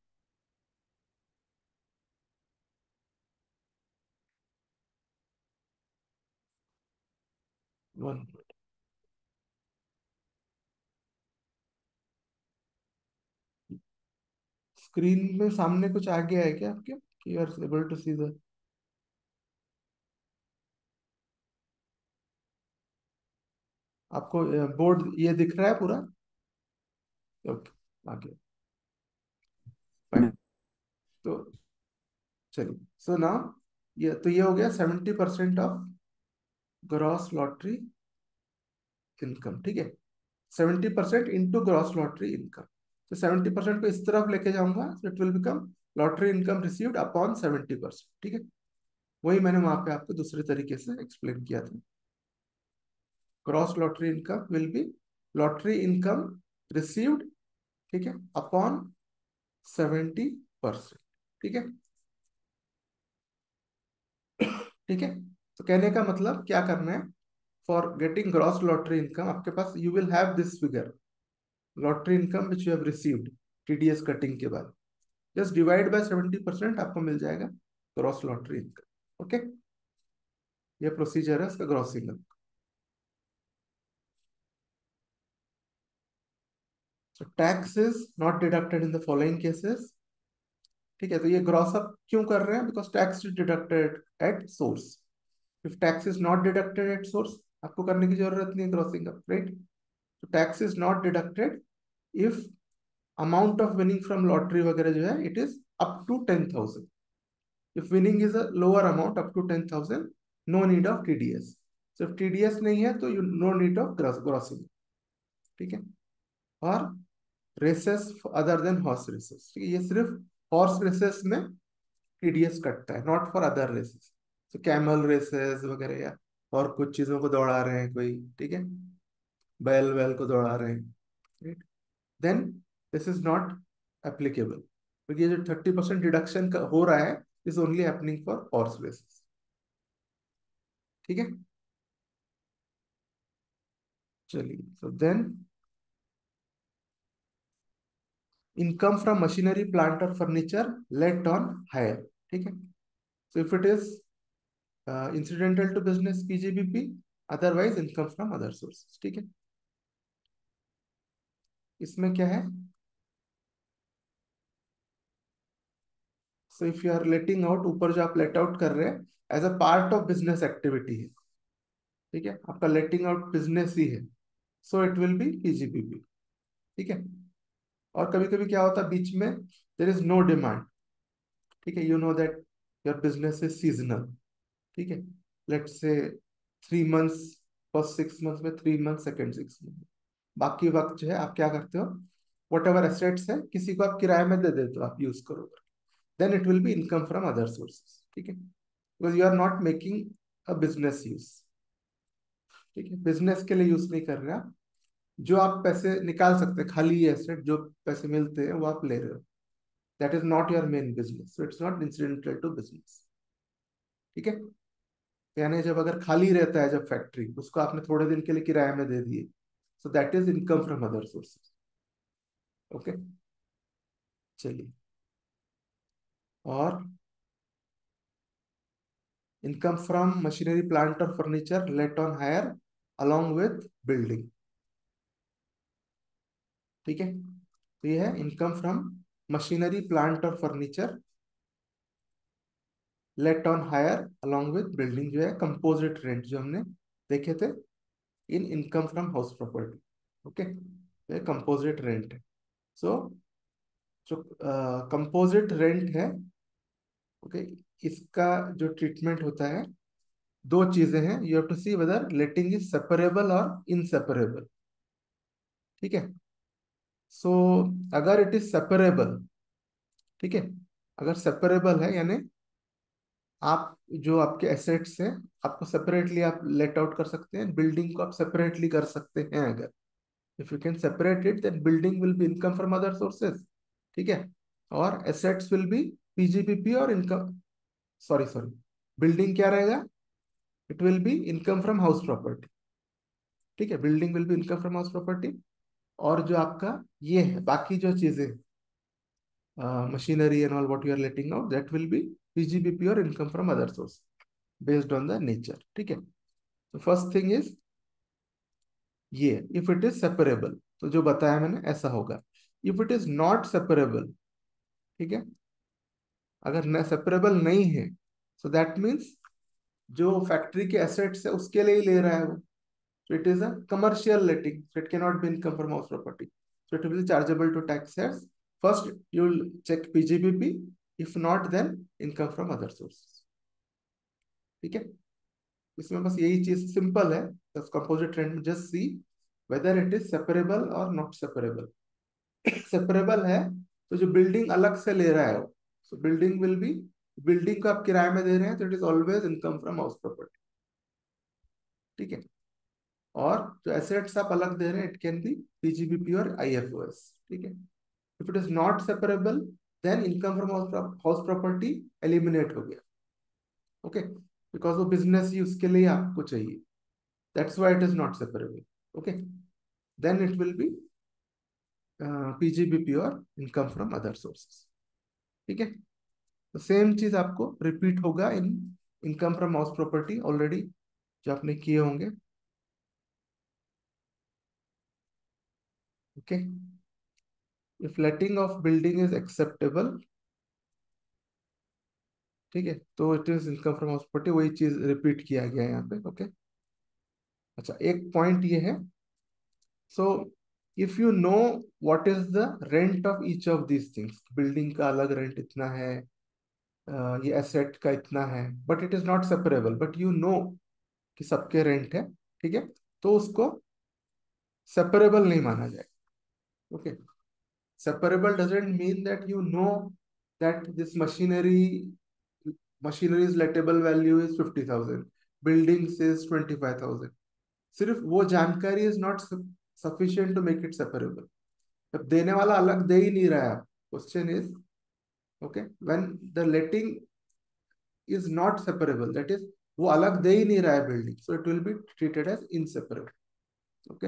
वन, स्क्रीन में सामने कुछ आ गया है क्या आपके, कि you are able to see the, आपको बोर्ड ये दिख रहा है पूरा, ओके, आगे, फाइन। तो चलिए, सो नाउ ये तो ये हो गया 70% ऑफ ग्रॉस लॉटरी इनकम, ठीक है। 70% इंटू ग्रॉस लॉटरी इनकम, तो 70% को इस तरफ लेके जाऊंगा, it will become lottery income received upon 70%, ठीक है। वही मैंने वहां पे आपको दूसरे तरीके से एक्सप्लेन किया था। Gross lottery income will be lottery income received, ठीक है, अपॉन 70%, ठीक है, ठीक है। तो कहने का मतलब क्या करना है, for getting gross lottery income आपके पास you will have this figure, lottery income which you have received TDS cutting के बाद, जस्ट डिवाइड बाय 70% आपको मिल जाएगा ग्रॉस लॉटरी इनकम, ओके। ये प्रोसीजर है इसका grossing up. So tax is not deducted in the following cases, ठीक है। तो ये ग्रॉस अप क्यों कर रहे हैं, because tax is deducted at source. If tax is not deducted at source, आपको करने की जरूरत नहीं है ग्रॉसिंग अप, राइट। तो tax is not deducted if amount of winning from lottery वगैरह जो है it is up to 10,000। If winning is a lower amount up to 10,000, no need of TDS. सिर्फ टीडीएस नहीं है तो you no need of grossing, ठीक है। और races other than horse races, ठीक है, ये सिर्फ हॉर्स रेसेस में टीडीएस कटता है, नॉट फॉर अदर रेसेस। तो कैमल रेसेस वगैरह या और कुछ चीजों को दौड़ा रहे हैं कोई, ठीक है, बैल वैल को दौड़ा रहे हैं, right, then this is not applicable, क्योंकि ये जो 30% डिडक्शन हो रहा है is only happening for horse races, ठीक है। चलिए, so then income from machinery plant और फर्नीचर लेट ऑन हायर, ठीक है। So if it is incidental to business PGBP, otherwise income from other sources, ठीक है। इसमें क्या है, so if you are letting out, ऊपर जो आप लेट आउट कर रहे हैं as a part of business activity है, ठीक है, आपका लेटिंग आउट बिजनेस ही है, so it will be PGBP, ठीक है। और कभी कभी क्या होता है बीच में, देर इज नो डिमांड, ठीक है, you know that your business is seasonal, ठीक है, let's say 3 months, first 6 months में 3 मंथ, सेकेंड 6 मंथ, बाकी वक्त जो है आप क्या करते हो, वट एवर एसेट्स है किसी को आप किराए में दे देते हो, आप यूज करो, then it will be income from other sources. ठीक है, because you are not making a business use. ठीक है, बिजनेस के लिए यूज नहीं कर रहे आप, जो आप पैसे निकाल सकते हैं, खाली एसेट जो पैसे मिलते हैं वो आप ले रहे हो, that is not your main business, so it's not incidental to business. ठीक है, यानी जब अगर खाली रहता है जब फैक्ट्री, उसको आपने थोड़े दिन के लिए किराए में दे दिए, so that is income from other sources. Okay, चलिए, और इनकम फ्रॉम मशीनरी प्लांट और furniture let on hire along with building. ठीक है, तो ये है इनकम फ्रॉम मशीनरी प्लांट और furniture let on hire along with building, जो है कंपोजिट रेंट जो हमने देखे थे in income from house property. Okay, ये कंपोजिट रेंट है। सो जो कंपोजिट रेंट है, ओके, इसका जो ट्रीटमेंट होता है, दो चीजें हैं, you have to see whether letting is separable और इनसेपरेबल। ठीक है, सो अगर इट इज सेपरेबल, ठीक है, अगर सेपरेबल है यानी आप जो आपके एसेट्स हैं आपको सेपरेटली आप लेट आउट कर सकते हैं, बिल्डिंग को आप सेपरेटली कर सकते हैं, अगर if you can separate it then building will be income from other sources. ठीक है, और एसेट्स विल बी पीजीपीपी और इनकम, सॉरी सॉरी, बिल्डिंग क्या रहेगा, it will be income from house property. ठीक है, building will be income from house property, और जो आपका ये है बाकी जो चीजें, machinery and all what you are letting out, that will be PGPP और income from other source based on the nature. ठीक है, तो फर्स्ट थिंग इज ये, इफ इट इज सेपरेबल, तो जो बताया मैंने ऐसा होगा। If it is not separable, ठीक है, अगर न सेपरेबल नहीं है, सो दैट मीन्स जो फैक्ट्री के एसेट्स है उसके लिए ही ले रहा है वो, so it is a commercial letting, so it cannot be income from house property, so it will be chargeable to taxes. First you will check PGBP, if not then income from other sources। ठीक है, इसमें बस यही चीज simple है, बस composite rent में just see whether it is separable और नॉट सेपरेबल। सेपरेबल है तो जो बिल्डिंग अलग से ले रहा है वो, so building will be, building को आप किराए में दे रहे हैं तो it is always income from house property. ठीक है, और जो एसेट्स आप अलग दे रहे हैं, इट कैन बी पीजीबीपी और आईएफओएस। ठीक है, if it is not separable then income from house property eliminate हो गया। ओके, बिकॉज वो बिजनेस यूज के लिए आपको चाहिए, that's why it is not separable. Okay, then it will be PGBP और इनकम फ्रॉम अदर सोर्सेस। ठीक है, तो सेम चीज आपको रिपीट होगा in income from house property already जो आपने किए होंगे। Okay, if letting of building is acceptable, ठीक है, तो it is income from house property, वही चीज रिपीट किया गया है यहाँ पे। ओके, अच्छा, एक पॉइंट ये है, so if you know what is the rent of each of these things, building का अलग रेंट इतना है, ये एसेट का इतना है, but it is not separable, but you know कि सबके रेंट है, ठीक है, तो उसको सेपरेबल नहीं माना जाए। Okay, separable doesn't mean that you know that this machinery's lettable value is 50,000, buildings is 25,000, सिर्फ वो जानकारी is not sufficient to make it separable। जब देने वाला अलग दे ही नहीं रहा है, question is, okay, when the letting is not separable, that is वो अलग दे ही नहीं रहा है building, so it will be treated as inseparable। Okay,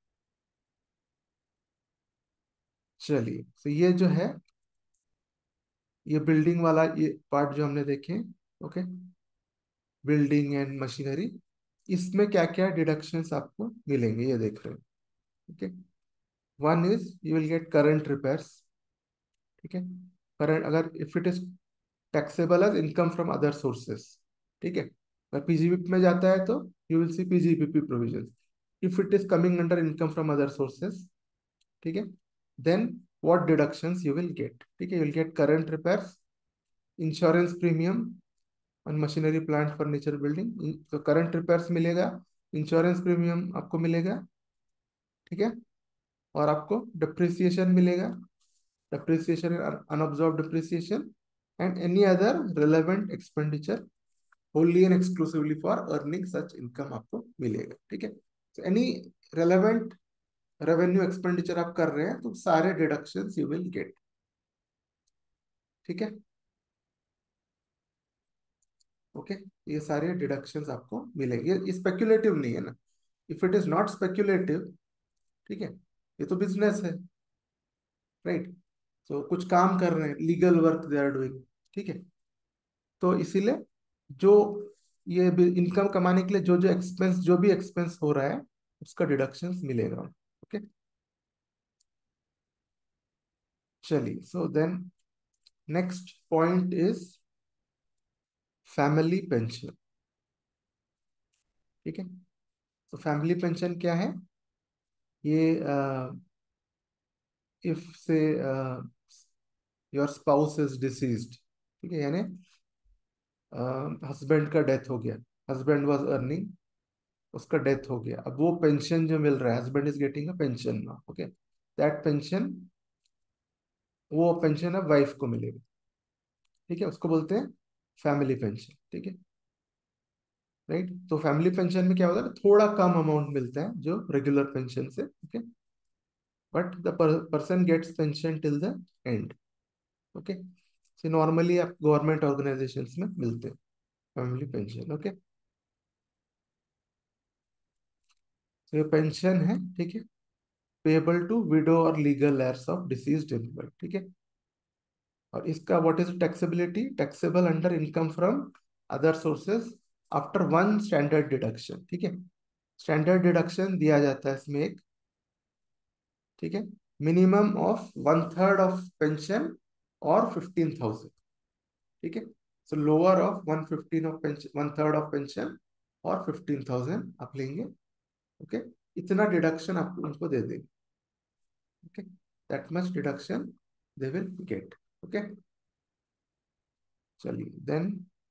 चलिए, तो ये जो है, ये बिल्डिंग वाला ये पार्ट जो हमने देखे, ओके, बिल्डिंग एंड मशीनरी, इसमें क्या क्या डिडक्शंस आपको मिलेंगे ये देख रहे हो। Okay, one is you will get current repairs. ठीक है, करंट, अगर if it is taxable as income from other sources, ठीक है, अगर पीजीबीपी में जाता है तो you will see PGBP provisions. If it is coming under income from other sources, ठीक है, then what deductions you will get. ठीक है, you will get current repairs, insurance premium, on machinery plant furniture building, तो current repairs मिलेगा, insurance premium आपको मिलेगा, ठीक है, और आपको डिप्रिसिएशन मिलेगा, depreciation and unabsorbed depreciation, and any other relevant expenditure wholly and exclusively for earning such income आपको मिलेगा, ठीक है। so any relevant revenue expenditure आप कर रहे हैं तो सारे deductions you will get, ठीक है, ओके। ये सारे deductions आपको मिलेंगे, ये speculative नहीं है ना, if it is not speculative, ठीक है, ये तो बिजनेस है, राइट। तो कुछ काम कर रहे हैं, legal work they are doing, ठीक है। तो इसीलिए जो ये इनकम कमाने के लिए जो जो एक्सपेंस, जो भी एक्सपेंस हो रहा है उसका डिडक्शंस मिलेगा, ओके। चलिए, so then next point is family pension, ठीक है। तो फैमिली पेंशन क्या है, ये इफ से योर स्पाउस इज डिसीज्ड, ठीक है, यानी हस्बैंड का डेथ हो गया, हस्बैंड वाज अर्निंग, उसका डेथ हो गया, अब वो पेंशन जो मिल रहा है, husband is getting a pension now, okay, that pension, वो पेंशन अब वाइफ को मिलेगा, ठीक है, उसको बोलते हैं फैमिली पेंशन, ठीक है, राइट। तो फैमिली पेंशन में क्या होता है, थोड़ा कम अमाउंट मिलता है जो रेगुलर पेंशन से, okay, but the person gets pension till the end, okay. So normally आप गवर्नमेंट ऑर्गेनाइजेशंस में मिलते हैं फैमिली पेंशन, ओके। तो ये पेंशन है, ठीक है, पेबल टू विडो और legal heirs of deceased employee, ठीक है। और इसका what is taxability, taxable under income from other sources after one standard deduction, ठीक है। स्टैंडर्ड डिडक्शन दिया जाता है इसमें एक, ठीक है, मिनिमम ऑफ 1/3 ऑफ पेंशन और 15,000, ठीक है। So lower of 115 of pension, 1/3 of pension और 15,000 आप लेंगे, ओके। इतना डिडक्शन आपको उनको दे देंगे, okay, that much deduction they will get, okay. चलिए, then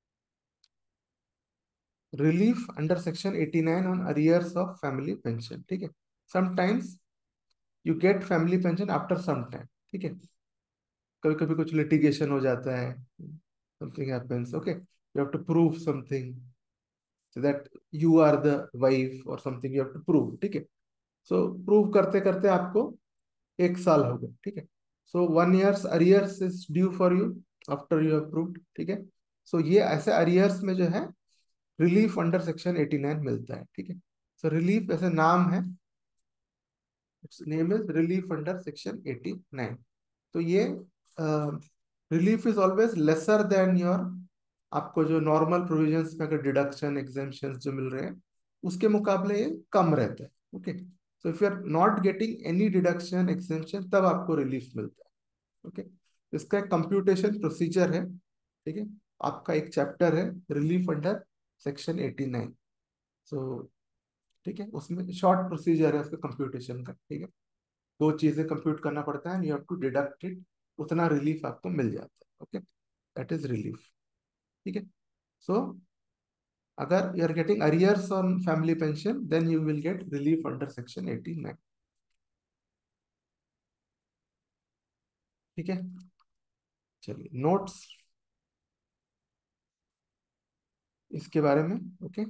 relief under section 89 on arrears of family pension, ठीक है। Sometimes you get family pension after some time, ठीक है, कभी कभी कुछ लिटिगेशन हो जाता है, something happens, okay, you have to prove something so that you are the wife or something you have to prove, ठीक है। सो प्रूव करते करते आपको 1 साल हो गए, ठीक है। So 1 years arrears is due for you after you have proved, ठीक है। सो ये ऐसे अरियर्स में जो है रिलीफ अंडर सेक्शन 89 मिलता है, ठीक है। सो रिलीफ ऐसे नाम है, its name is relief under section 89। तो ये relief is always lesser than your, आपको जो नॉर्मल प्रोविजंस में अगर डिडक्शन एग्जेम्पशंस जो मिल रहे हैं उसके मुकाबले ये कम रहता है, okay. So if you are not getting any deduction exemption तब आपको रिलीफ मिलता है, ओके। इसका एक कंप्यूटेशन प्रोसीजर है, ठीक है, आपका एक चैप्टर है रिलीफ अंडर सेक्शन 89, सो ठीक है, उसमें शॉर्ट प्रोसीजर है उसका कंप्यूटेशन का, ठीक है। 2 चीजें कंप्यूट करना पड़ता है, you have to deduct it, उतना रिलीफ आपको मिल जाता है, ओके, दैट इज रिलीफ, ठीक है। सो अगर you are getting arrears on family pension then you will get relief under section 89, ठीक है। चलिए, नोट्स इसके बारे में, okay.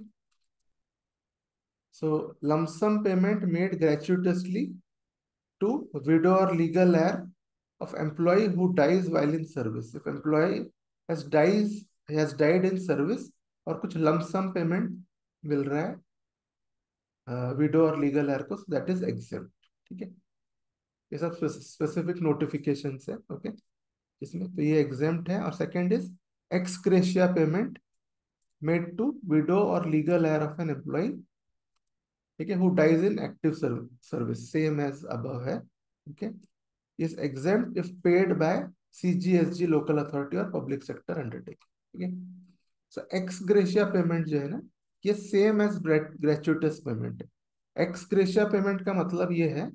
So lump sum payment made gratuitously to widow or legal heir of employee who dies while in service, if employee has died in service और कुछ lump sum payment मिल रहा है विडो और लीगल हेयर को, दैट इज एग्जेम्प्ट, ठीक है। ये सब स्पेसिफिक नोटिफिकेशन है, ओके, इसमें तो ये एग्जेम्प्ट है। और second is ex gratia payment made to widow और legal heir of an employ, ठीक है, who dies in active service, same as above है, okay, is exempt if paid by CGSG local authority or public sector undertaking, ठीक है। सो x gratia payment जो है ना, ये सेम एज ग्रेचुइटस पेमेंट है। एक्स ग्रेशिया पेमेंट का मतलब ये है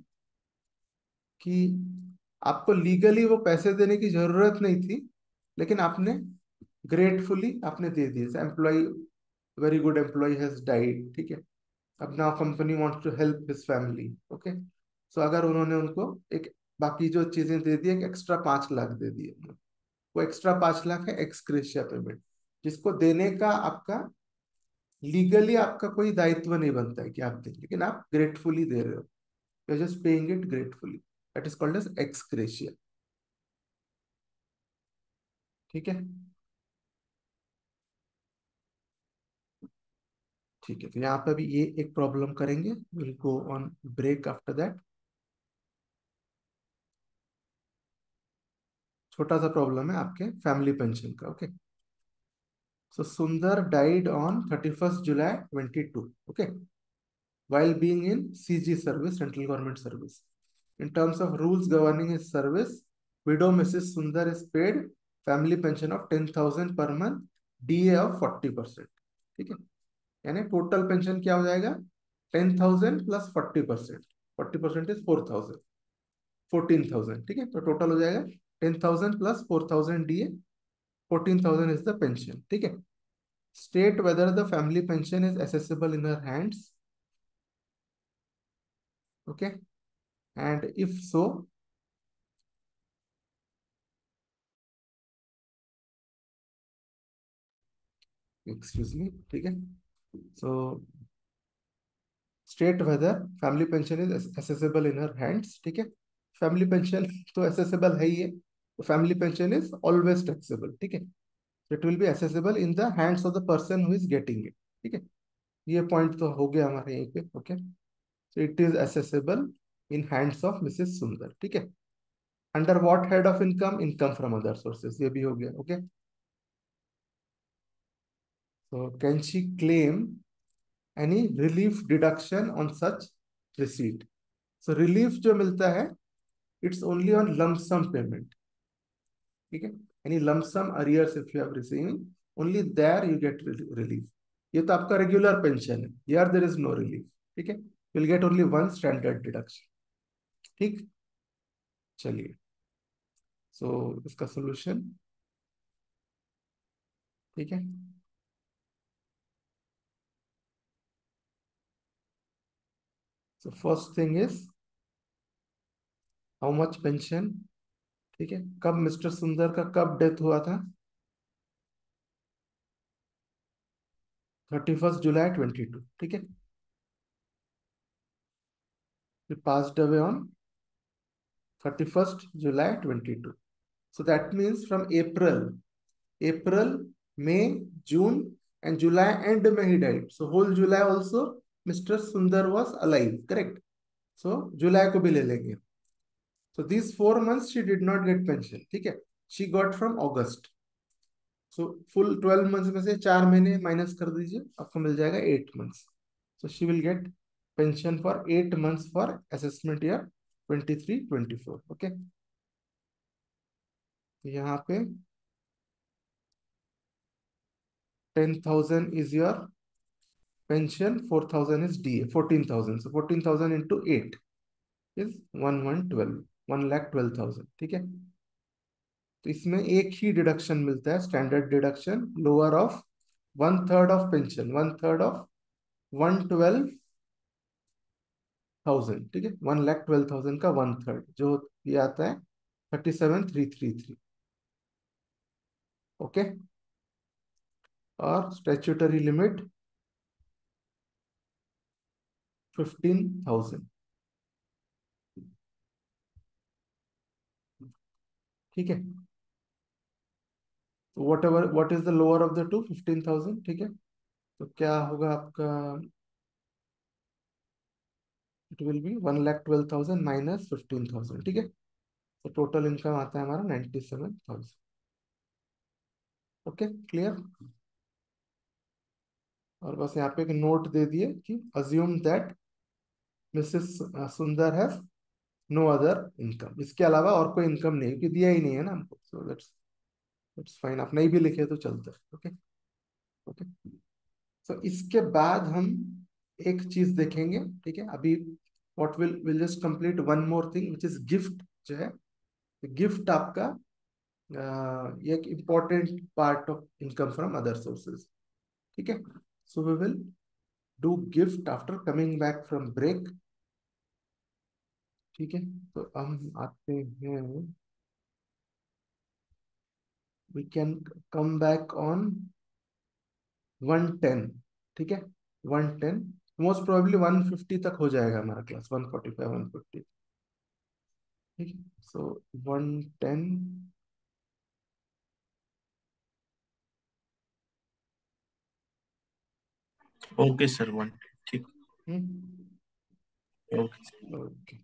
कि आपको लीगली वो पैसे देने की जरूरत नहीं थी, लेकिन आपने ग्रेटफुली आपने दे दिए, employee, very good employee has died, ठीक है, अब now company wants to help his family, okay. So अगर उन्होंने उनको एक बाकी जो चीजें दे दी, एक एक्स्ट्रा 5 लाख दे दिए, वो एक्स्ट्रा 5 लाख है एक्सग्रेशिया पेमेंट, जिसको देने का आपका लीगली आपका कोई दायित्व नहीं बनता है कि आप दें, लेकिन आप ग्रेटफुली दे रहे हो, you are just paying it gratefully, that is called as ex gratia, ठीक है। ठीक है, तो यहाँ पे अभी ये एक प्रॉब्लम करेंगे, will go on break after that. छोटा सा प्रॉब्लम है आपके फैमिली पेंशन का, okay. So Sundar died on 31st July 22, okay, while being in CG service, central government service. In terms of rules governing his service, widow Mrs. Sundar is paid family pension of 10,000 per month, DA of 40%, ठीक है। यानी total pension क्या हो जाएगा, 10,000 plus 40%, 40% is 4,000, 14,000, ठीक है। तो total हो जाएगा 10,000 plus 4,000 DA, 14,000 is the pension, ठीक है। State whether the family pension is accessible in her hands, okay, and if so, excuse me, ठीक है। So state whether family pension is accessible in her hands, ठीक है। Family pension तो accessible है ही है, तो family pension is always taxable, ठीक है। It will be accessible in the hands of the person who is getting it, ठीक है। ये पॉइंट तो हो गया हमारे यहीं पे, okay. So it is accessible in hands of Mrs. Sundar, ठीक है। Under what head of income, income from other sources, ये भी हो गया, okay. So can she claim any relief deduction on such receipt. So relief जो मिलता है, it's only on lump sum payment, ठीक है। यानी lump sum arrears if you have receiving, only there you get relief. ये तो आपका रेगुलर पेंशन है, यार देयर इज नो रिलीफ, ठीक है। Will get only one standard deduction, ठीक। चलिए, सो इसका सोल्यूशन, ठीक है। So first thing is how much pension, ठीक है। कब मिस्टर सुंदर का कब डेथ हुआ था, 31st July 22, ठीक है। Passed away on 31st July 22, so that means from April, May, June and July end में he died, so whole July also Mr. Sundar was alive, correct। so July को भी ले लेंगे, so these 4 months she did not get pension, ठीक है। she got from August, so full 12 months में से 4 महीने माइनस कर दीजिए, आपको मिल जाएगा 8 months, so she will get pension for 8 months for assessment year 23-24, okay। यहाँ पे 10,000 is your pension, 4,000 is DA, 14,000, so 14,000 into 8 is 1112, 1,12,000, ठीक है। तो इसमें एक ही डिडक्शन मिलता है, standard deduction, lower of 1/3 of pension, 1/3 of 112,000, ठीक है। 1,12,000 का 1/3 जो ये आता है 37,333, ओके। और स्टैट्यूटरी लिमिट 15,000, ठीक है। Whatever what is the lower of the two, 15,000, ठीक है। तो क्या होगा आपका, इट विल बी 1,12,000 माइनस 15,000, ठीक है। तो टोटल इनकम आता है हमारा 97,000, ओके, क्लियर। और बस यहाँ पे एक नोट दे दिए कि assume that Mrs Sundar has no other income, इसके अलावा और कोई इनकम नहीं, क्योंकि दिया ही नहीं है ना हमको, सो दैट्स फाइन, आप नहीं भी लिखे तो चलता है, ओके। ओके, सो इसके बाद हम एक चीज देखेंगे, ठीक है। अभी what will just complete one more thing which is gift, जो है गिफ्ट आपका ये एक important part of income from other sources. ठीक है, so we will do gift after coming back from break. ठीक है, तो हम आते हैं, we can come back on 110। ठीक है, 110, मोस्ट प्रोबेबली 150 तक हो जाएगा हमारा क्लास, 145 150। ठीक है, सो 110। Okay sir, one. ठीक। Okay. Okay.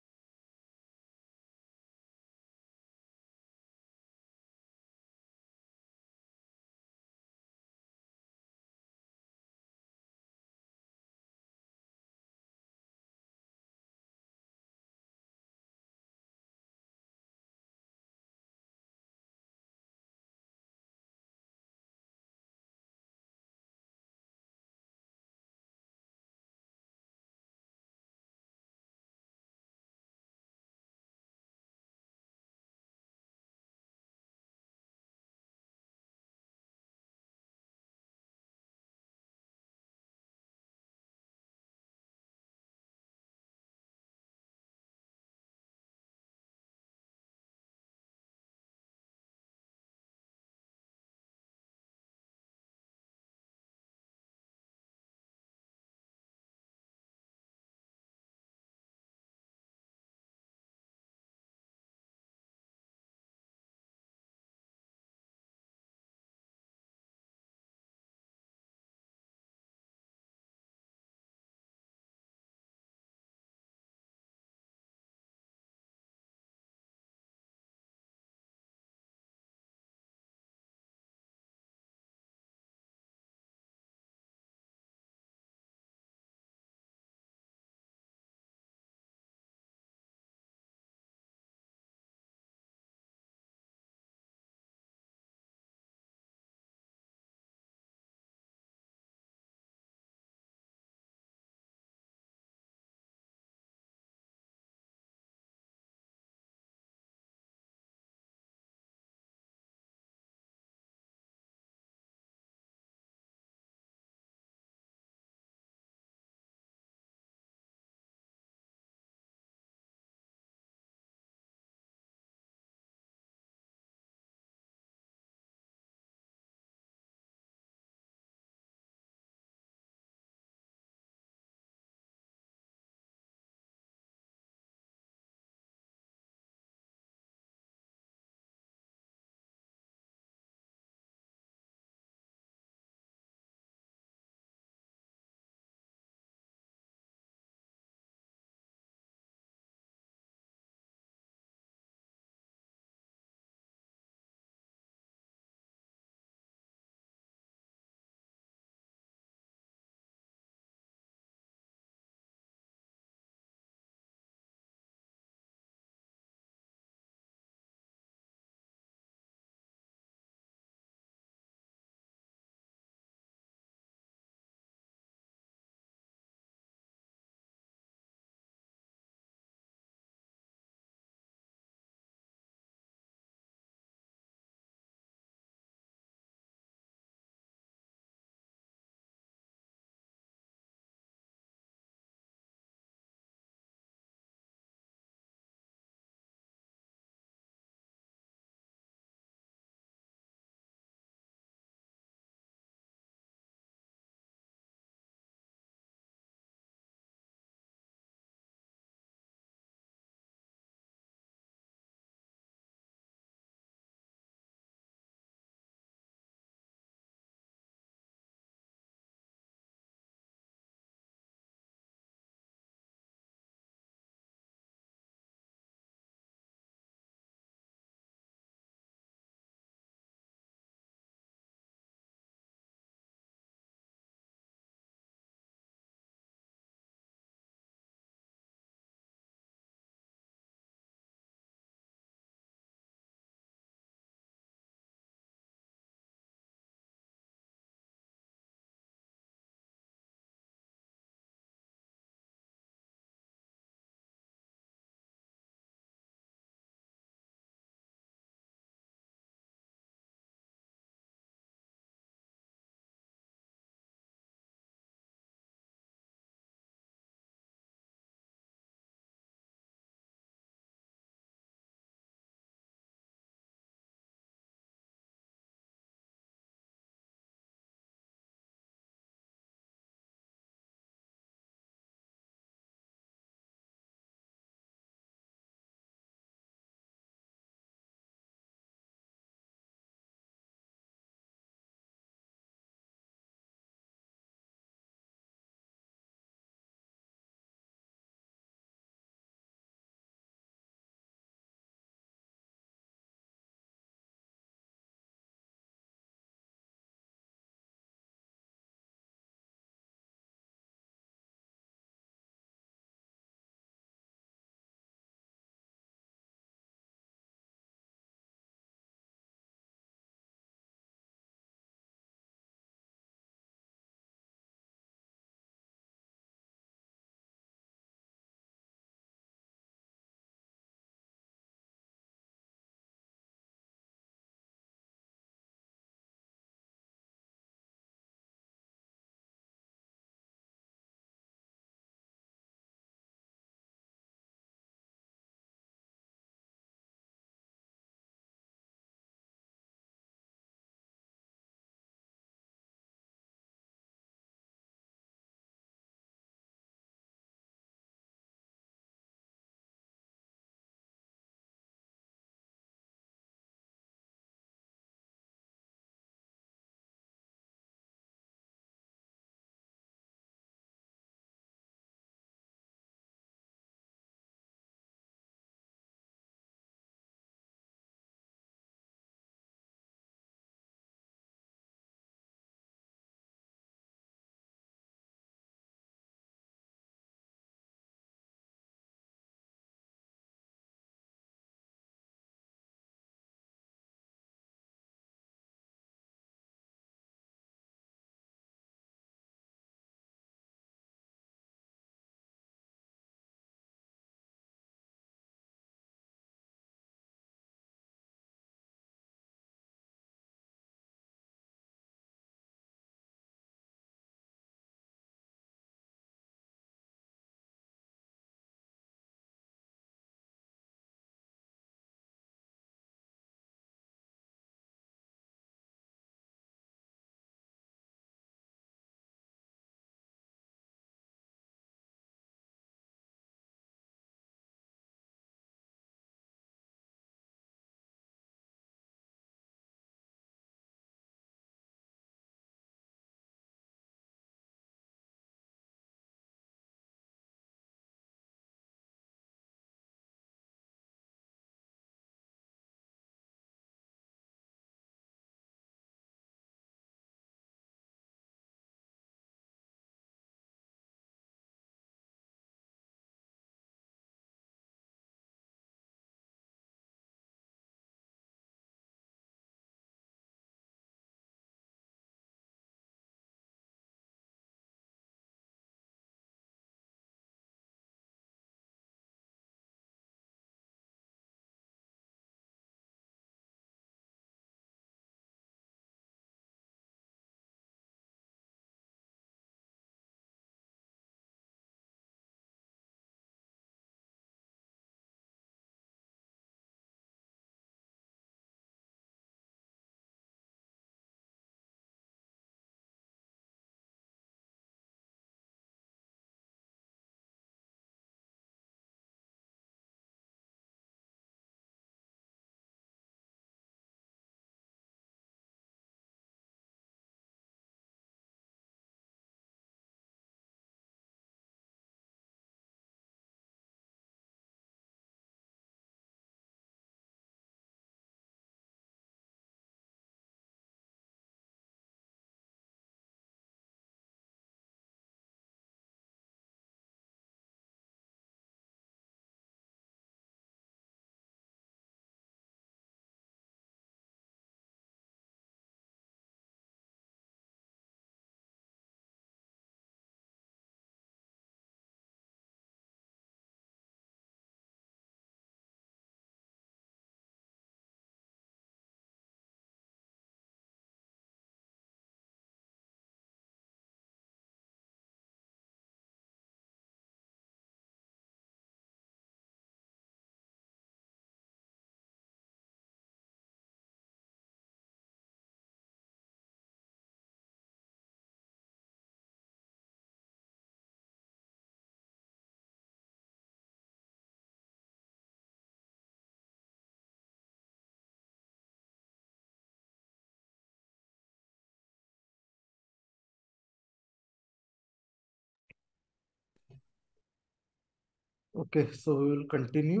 Okay, so we will continue.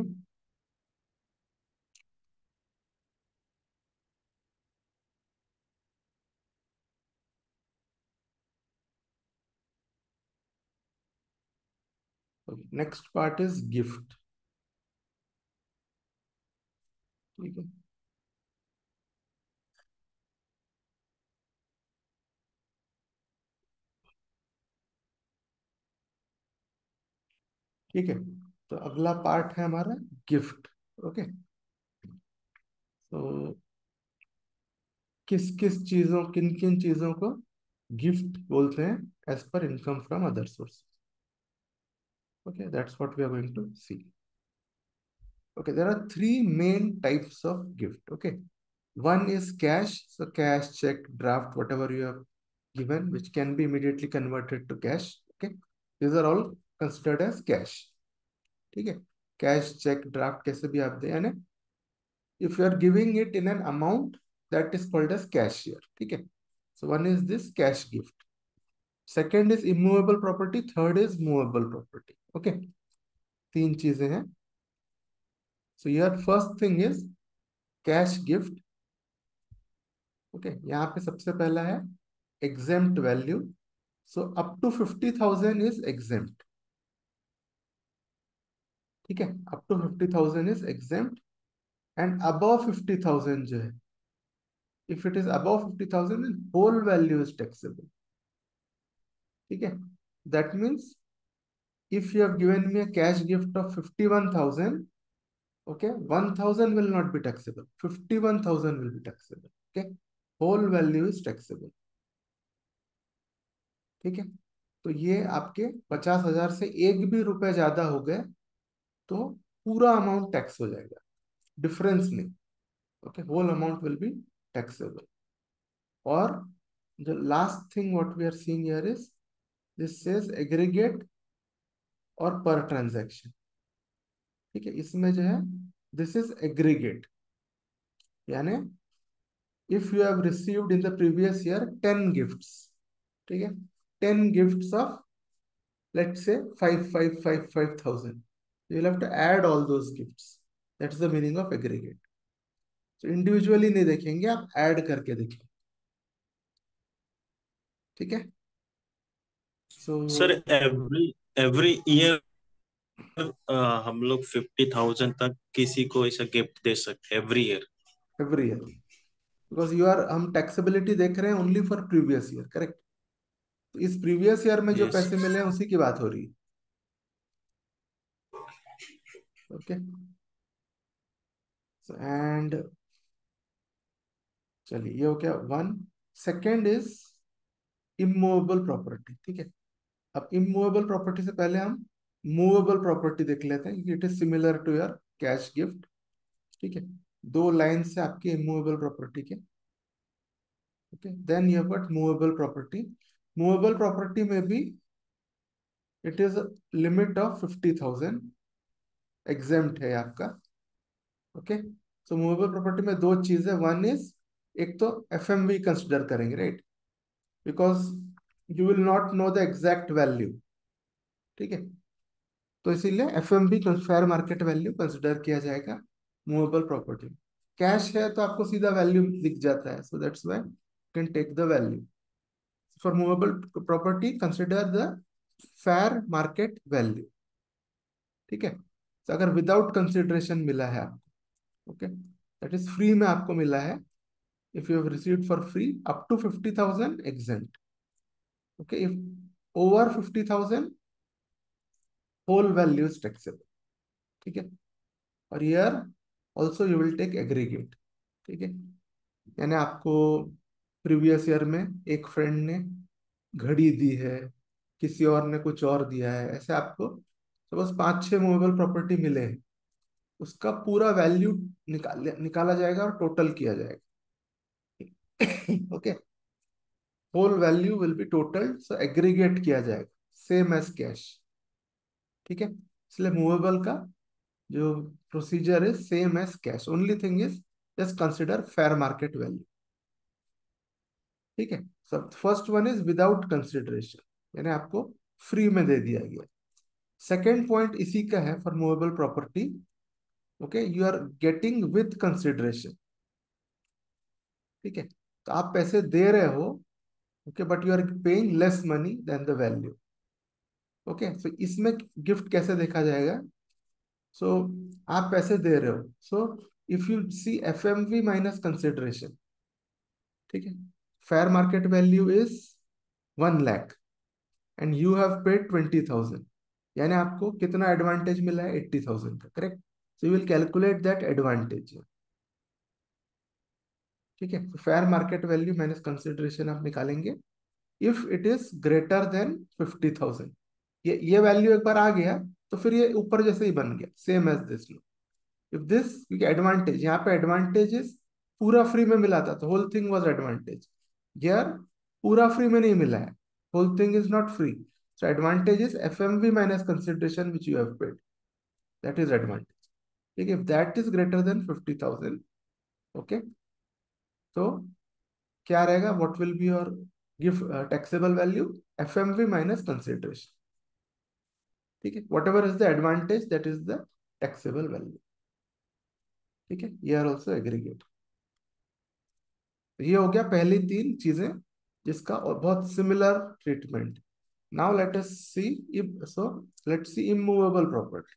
Next part is gift. ठीक है. ठीक है, तो अगला पार्ट है हमारा गिफ्ट. ओके, तो किस किस चीजों, किन किन चीजों को गिफ्ट बोलते हैं as per income from other source. Okay, that's what we are going to see. Okay, there are three main types of gift. Okay, one is cash. So cash, check, draft, whatever you have given, which can be immediately converted to cash. Okay, these are all considered as cash. ठीक है, cash, check, draft कैसे भी आप दे, यानी if you are giving it in an amount that is called as cashier. ठीक है, so one is this cash gift. Second is immovable property. Third is movable property. Okay, तीन चीजें हैं. So your first thing is cash gift. Okay, यहाँ पे सबसे पहला है exempt value. So up to 50,000 is exempt. ठीक है, up to 50,000 is exempt. And above 50,000 जो है, if it is above 50,000 whole value is taxable. ठीक है, that means if you have given me a cash gift of 51,000, okay, 1,000 will not be taxable, 51,000 will be taxable. Okay, whole value is taxable. ठीक है, तो ये आपके 50,000 से एक भी रुपए ज्यादा हो गए तो पूरा अमाउंट टैक्स हो जाएगा, डिफरेंस नहीं. Okay, whole amount will be taxable. और जो last thing what we are seeing here is this says aggregate or per transaction. ठीक है, इसमें जो है दिस इज एग्रीगेट, यानी if you have received in the previous year 10 gifts. ठीक है, 10 gifts of let's say 5,5,5,5,000. You will have to add all those gifts. That's the meaning of aggregate. So individually नहीं देखेंगे, आप add करके देखेंगे. ठीक है, so sir every every year हम लोग 50,000 तक किसी को ऐसा गिफ्ट दे सकते हैं every year. Every year, because you are, हम टैक्सेबिलिटी देख रहे हैं only for previous year. Correct, तो इस प्रीवियस ईयर में जो यस. पैसे मिले हैं उसी की बात हो रही है. ओके, एंड चलिए ये हो गया one. Second is immovable property. ठीक है, अब इमूवेबल प्रॉपर्टी से पहले हम मूवेबल प्रॉपर्टी देख लेते हैं. It is similar to your cash gift. ठीक है, दो लाइन से आपकी इमूवेबल प्रॉपर्टी के. Okay, then you have got movable property. Movable property में भी it is limit of 50,000 exempt है आपका. ओके, सो मूवेबल प्रॉपर्टी में दो चीजें. वन इज, एक तो एफएमवी कंसिडर करेंगे, right, because you will not know the exact value. ठीक है, तो इसीलिए FMV fair market value consider किया जाएगा मूवेबल प्रॉपर्टी. कैश है तो आपको सीधा वैल्यू दिख जाता है, so that's why can take the value. For movable property consider the fair market value. ठीक है, तो अगर विदाउट कंसिडरेशन मिला है आपको, ओके, दैट इज फ्री में आपको मिला है, if you have received for free up to 50,000 exempt. Okay, if over 50,000 whole value is taxable. ठीक है, और here also you will take aggregate. ठीक है, यानी आपको प्रीवियस ईयर में एक फ्रेंड ने घड़ी दी है, किसी और ने कुछ और दिया है, ऐसे आपको सपोज 5-6 मूवेबल प्रॉपर्टी मिले हैं, उसका पूरा वैल्यू निकाला जाएगा और टोटल किया जाएगा. Okay, whole value will be total, so aggregate किया जाएगा सेम एज कैश. ठीक है, इसलिए मूवेबल का जो प्रोसीजर है same as cash, only thing is just consider fair market value. ठीक है, सब first one is without consideration, यानी आपको फ्री में दे दिया गया. सेकेंड पॉइंट इसी का है for movable property. Okay, you are getting with consideration. ठीक है, तो आप पैसे दे रहे हो, okay, but you are paying less money than the value. Okay, so इसमें गिफ्ट कैसे देखा जाएगा? सो आप पैसे दे रहे हो, so if you see F M V minus consideration, ठीक है, fair market value is 1 lakh and you have paid 20,000, यानी आपको कितना एडवांटेज मिला है? 80,000 का, correct? So you will calculate that advantage. ठीक है, fair market value minus consideration आप निकालेंगे if it is greater than 50,000। ये वैल्यू एक बार आ गया तो फिर ये ऊपर जैसे ही बन गया, same as this. If this, क्योंकि एडवांटेज, यहाँ पे एडवांटेजेस पूरा फ्री में मिला था, तो होल थिंग वाज एडवांटेज। यार पूरा फ्री में नहीं मिला है, whole thing is not free. So advantage is F M V minus consideration which you have paid, that is advantage. ठीक है, if that is greater than 50,000, okay, तो क्या रहेगा? What will be your give taxable value? F M V minus consideration. ठीक है, whatever is the advantage that is the taxable value. ठीक है, ये आर ऑल्सो एग्रीगेट। ये हो गया पहली तीन चीजें जिसका और बहुत similar treatment. Now let us see if, so let's see immovable property.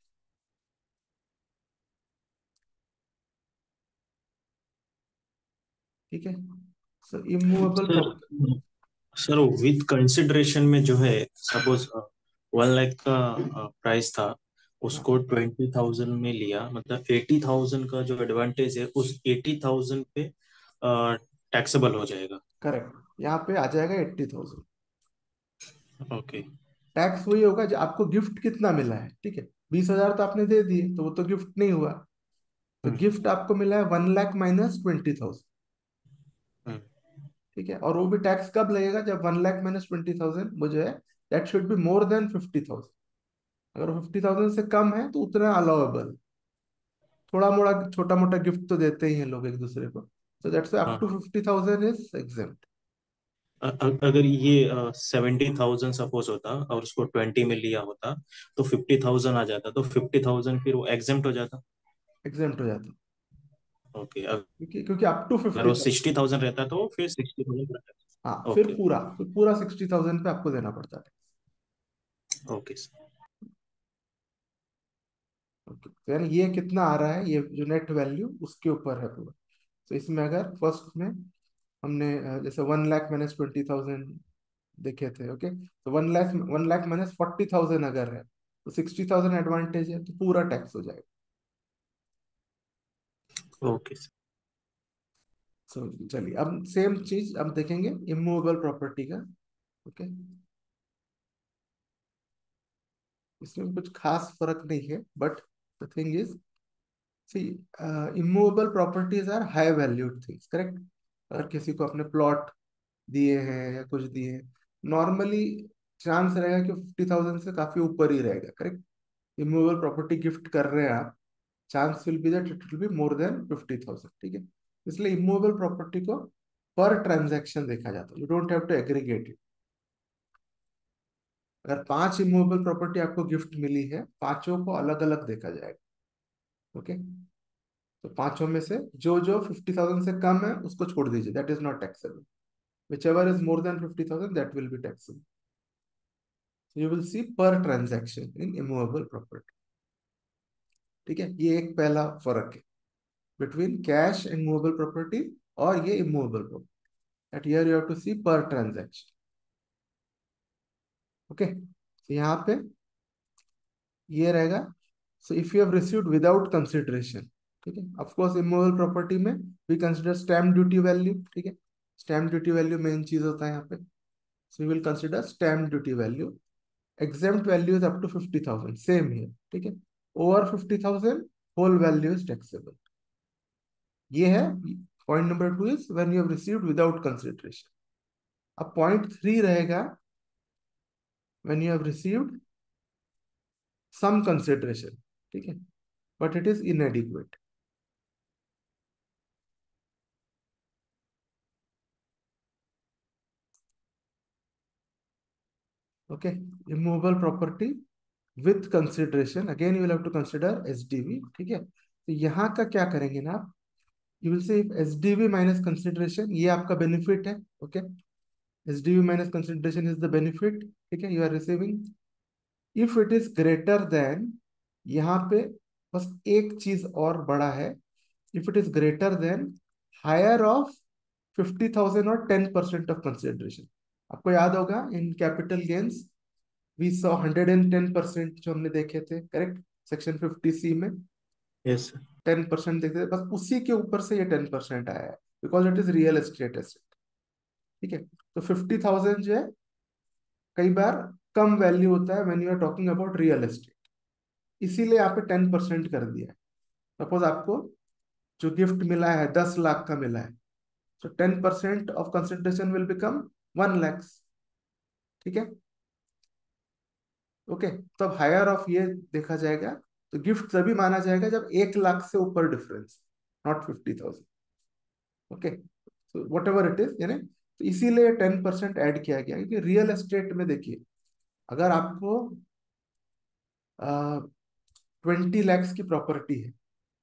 ठीक है, so immovable sir property. Sir with consideration में जो है, सपोज 1 लाख का प्राइस था, उसको 20,000 में लिया, मतलब 80,000 का जो एडवांटेज है उस 80,000 पे टैक्सेबल हो जाएगा। करेक्ट, यहाँ पे आ जाएगा 80,000। ओके। टैक्स वही होगा जो आपको गिफ्ट कितना मिला है। ठीक है, 20,000 तो आपने दे दिए, तो वो तो गिफ्ट नहीं हुआ। तो हम्म। गिफ्ट आपको मिला है 1 लाख माइनस 20,000। हम्म। ठीक है, और वो भी टैक्स कब लगेगा? जब 1 लाख माइनस 20,000 वो जो है, that should be more than 50,000। अगर 50,000 से कम है तो उतना अलाउेबल। थोड़ा मोड़ा छोटा मोटा गिफ्ट तो देते ही हैं लोग एक दूसरे को, सो दैट्स अप टू हाँ। 50,000 इज एग्जेम्प्ट। अगर ये 70,000 सपोज होता और उसको 20 में लिया होता, तो 50,000 आ जाता, तो 50,000 फिर वो एग्जेम्प्ट हो जाता। एग्जेम्प्ट हो जाता, ओके। क्योंकि अप टू अगर वो 50,000। 60,000 रहता तो फिर 60,000। हाँ, ओके। फिर पूरा 60,000 पे आपको देना पड़ता है। Okay sir. ओके, तो यानी ये कितना आ रहा है, ये जो नेट वैल्यू उसके ऊपर है पूरा। तो इसमें अगर फर्स्ट में हमने जैसे 1 लाख माइनस 20,000 देखे थे, ओके, तो 1 लाख माइनस 40,000 अगर है तो 60,000 एडवांटेज है, तो पूरा टैक्स हो जाएगा। Okay sir. सो चलिए अब सेम चीज अब देखेंगे इमूवेबल प्रॉपर्टी का। ओके, इसमें कुछ खास फर्क नहीं है, but the thing is, see, immovable properties are high valued things, correct? अगर किसी को अपने प्लॉट दिए हैं या कुछ दिए हैं, नॉर्मली चांस रहेगा कि 50,000 से काफी ऊपर ही रहेगा, करेक्ट? इमूवेबल प्रॉपर्टी गिफ्ट कर रहे हैं आप, chance will be that it will be more than 50,000। ठीक है, इसलिए इमूवेबल प्रॉपर्टी को पर ट्रांजैक्शन देखा जाता है, you don't have to aggregate it. अगर 5 इमूवेबल प्रॉपर्टी आपको गिफ्ट मिली है, पांचों को अलग अलग देखा जाएगा। ओके, तो पांचों में से जो जो 50,000 से कम है उसको छोड़ दीजिए, that is not taxable. whichever is more than 50,000 that will be taxable. So you will see per transaction in immovable property. ठीक है, ये एक पहला फर्क है between cash and movable property और ये immovable property, that here you have to see per transaction. Okay, तो यहाँ पे ये रहेगा, so if you have received without consideration, ठीक है, ऑफ कोर्स इमूवेबल प्रॉपर्टी में we consider stamp duty value. ठीक है, स्टैम्प ड्यूटी वैल्यू मेन चीज होता है यहाँ पे, so we will consider stamp duty value. exempt value is up to 50,000, same here। ठीक है, over 50,000 whole value is taxable। ये है point number 2 is when you have received without consideration. अब पॉइंट 3 रहेगा when you have received some consideration. ठीक है, but it is inadequate. Okay, immovable property with consideration, again you will have to consider SDV, ठीक है। तो यहाँ का क्या करेंगे ना आप, you will say SDV minus consideration, ये आपका बेनिफिट है, okay. SDV minus consideration is the benefit, ठीक है, you are receiving. If it is greater than, यहाँ पे बस एक चीज और बड़ा है, if it is greater than higher of 50,000 और 10% ऑफ कंसिडरेशन। आपको याद होगा in capital gains we saw 110% जो हमने देखे थे, करेक्ट, सेक्शन 50C में यस सर। 10% देखते थे, बस उसी के ऊपर से ये 10% आया है, because it is real estate asset, ठीक है। तो 50,000 जो है कई बार कम वैल्यू होता है when you are talking about real estate, इसीलिए यहाँ पे 10% कर दिया है। सपोज आपको जो गिफ्ट मिला है 10 लाख का मिला है, तो 10% of consideration will become 1 lakh, ठीक है, ओके। तो अब हायर ऑफ ये देखा जाएगा, तो गिफ्ट तभी माना जाएगा जब 1 लाख से ऊपर डिफरेंस, नॉट 50,000, ओके। तो वट एवर इट इज, यानी तो इसीलिए 10% ऐड किया गया, क्योंकि रियल एस्टेट में देखिए, अगर आपको 20 लाख की प्रॉपर्टी है,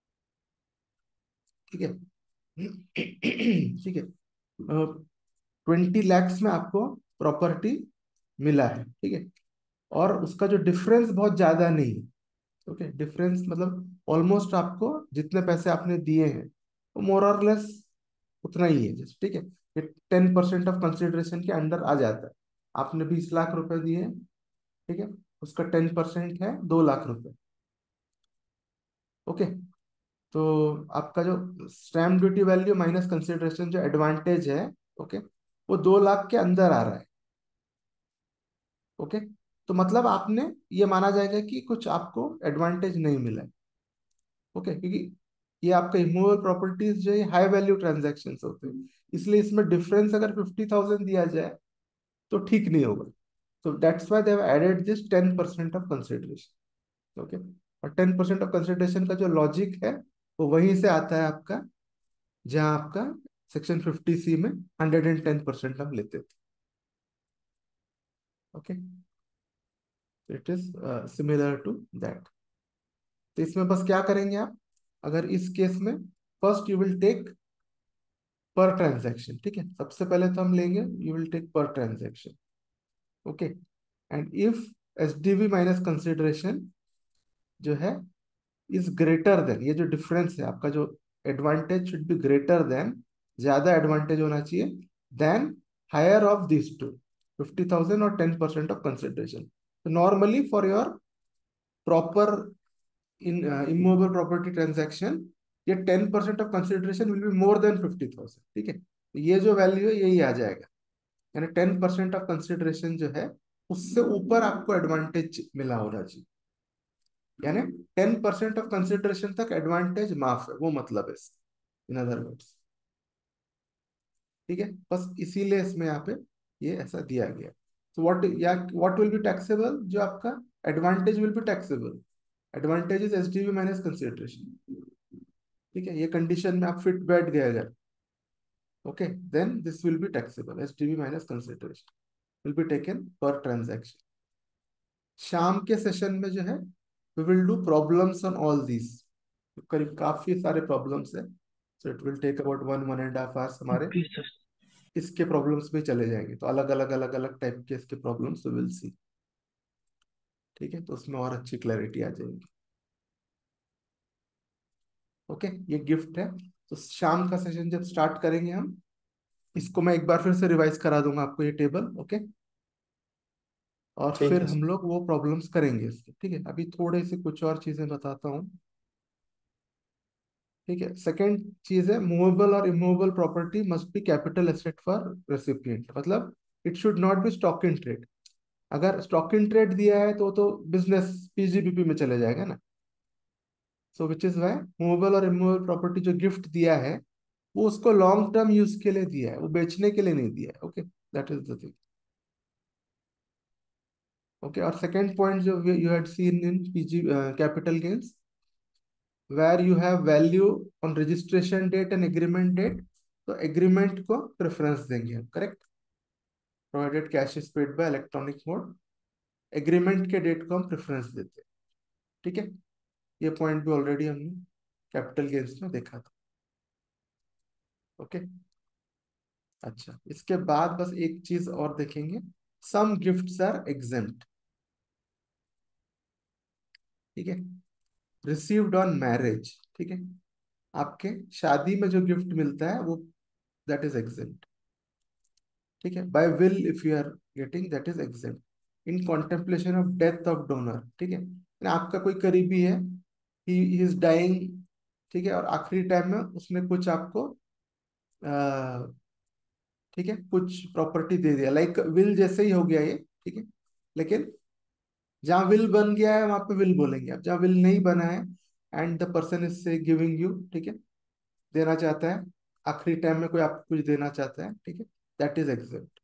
ठीक है, ठीक है, 20 लाख में आपको प्रॉपर्टी मिला है, ठीक है, और उसका जो डिफरेंस बहुत ज्यादा नहीं है, ओके, डिफरेंस मतलब ऑलमोस्ट आपको जितने पैसे आपने दिए हैं वो मोर और लेस उतना ही है, ठीक है, ये 10% ऑफ कंसिडरेशन के अंडर आ जाता है। आपने 20 लाख रुपए दिए हैं, ठीक है, उसका 10% है 2 लाख रुपए, ओके। तो आपका जो stamp duty value minus consideration जो एडवांटेज है, ओके, वो 2 लाख के अंदर आ रहा है, ओके। तो मतलब आपने ये माना जाएगा कि कुछ आपको एडवांटेज नहीं मिला है, ओके, क्योंकि ये आपका इमूवेबल प्रॉपर्टीज जो है हाई वैल्यू ट्रांजेक्शन होते हैं, इसलिए इसमें डिफरेंस अगर 50,000 दिया जाए तो ठीक नहीं होगा। तो that's why they have added this 10% of consideration, okay. और 10% ऑफ कंसिडरेशन का जो लॉजिक है वो वहीं से आता है आपका, जहां आपका सेक्शन 50C में 110% हम लेते थे, okay. It is similar to that. तो इसमें बस क्या करेंगे आप, अगर इस केस में first you will take per transaction, ठीक है, सबसे पहले तो हम लेंगे you will take per transaction, okay. And if SDV minus consideration जो है इज ग्रेटर देन, ये जो डिफरेंस है आपका जो advantage should be greater than, ज्यादा एडवांटेज होना चाहिए than higher of this two, 50,000 और 10% ऑफ कंसिडरेशन। तो normally for your proper in immovable property transaction, ये 10% of consideration will be more than 50,000, ठीक है। तो ये जो वैल्यू है यही आ जाएगा, यानी 10% ऑफ कंसिडरेशन जो है उससे ऊपर आपको एडवांटेज मिला होना चाहिए, यानी 10% ऑफ कंसिडरेशन तक एडवांटेज माफ है, वो मतलब है इन अदर वर्ड्स, ठीक है। बस इसीलिए इसमें यहाँ पे ये ऐसा दिया गया। तो व्हाट विल बी टैक्सेबल, जो आपका advantage will be taxable, advantage is SDV minus consideration, ठीक है, ये कंडीशन में आप फिट बैठ गए अगर, okay, then this will be taxable, SDV minus consideration will be taken per transaction. शाम के सेशन में जो है we will do problems on all these, करीब काफी सारे प्रॉब्लम्स है, so it will take about 1.5 hours हमारे ओके सर। इसके प्रॉब्लम्स भी चले जाएंगे, तो अलग अलग अलग अलग टाइप के इसके प्रॉब्लम्स वी विल सी, ठीक है, तो उसमें और अच्छी क्लैरिटी आ जाएगी, ओके। ये गिफ्ट है, तो शाम का सेशन जब स्टार्ट करेंगे हम, इसको मैं एक बार फिर से रिवाइज करा दूंगा आपको ये टेबल, ओके, और ठीक फिर है हम सर। लोग वो प्रॉब्लम्स करेंगे इसके, ठीक है। अभी थोड़े से कुछ और चीजें बताता हूँ, ठीक है। सेकंड चीज है, मूवेबल और immovable property must be capital asset for recipient, मतलब it should not be stock in trade. अगर स्टॉक इन ट्रेड दिया है तो बिजनेस पीजीबीपी में चले जाएगा ना, so which is why movable और इमूवेबल प्रॉपर्टी जो गिफ्ट दिया है वो उसको लॉन्ग टर्म यूज के लिए दिया है, वो बेचने के लिए नहीं दिया है, okay, that is the thing, okay. और सेकंड पॉइंट जो you had seen in PG capital gains, where you have value on registration date and agreement date, तो एग्रीमेंट को प्रेफरेंस देंगे हम, correct, provided cash is paid by electronic mode, agreement के date को हम preference देते हैं। ठीक है, ये पॉइंट भी ऑलरेडी हमने कैपिटल गेन्स में देखा था। ओके, अच्छा, इसके बाद बस एक चीज और देखेंगे, सम गिफ्ट्स आर एग्जेम्प्ट। ठीक है, रिसीव्ड ऑन मैरिज, ठीक है, आपके शादी में जो गिफ्ट मिलता है वो, दैट इज एग्जेम्प्ट। ठीक है, by will if you are getting, that is exempt. In contemplation of death of donor, ठीक है, यानी आपका कोई करीबी है, ही इज डाइंग, ठीक है, और आखिरी टाइम में उसने कुछ आपको ठीक है कुछ प्रॉपर्टी दे दिया, लाइक विल जैसे ही हो गया ये। ठीक है, लेकिन जहाँ विल बन गया है वहां पे विल बोलेंगे आप, जहाँ विल नहीं बना है and the person is say giving you, ठीक है, देना चाहता है, आखिरी टाइम में कोई आपको कुछ देना चाहता है, ठीक है, that is exempt.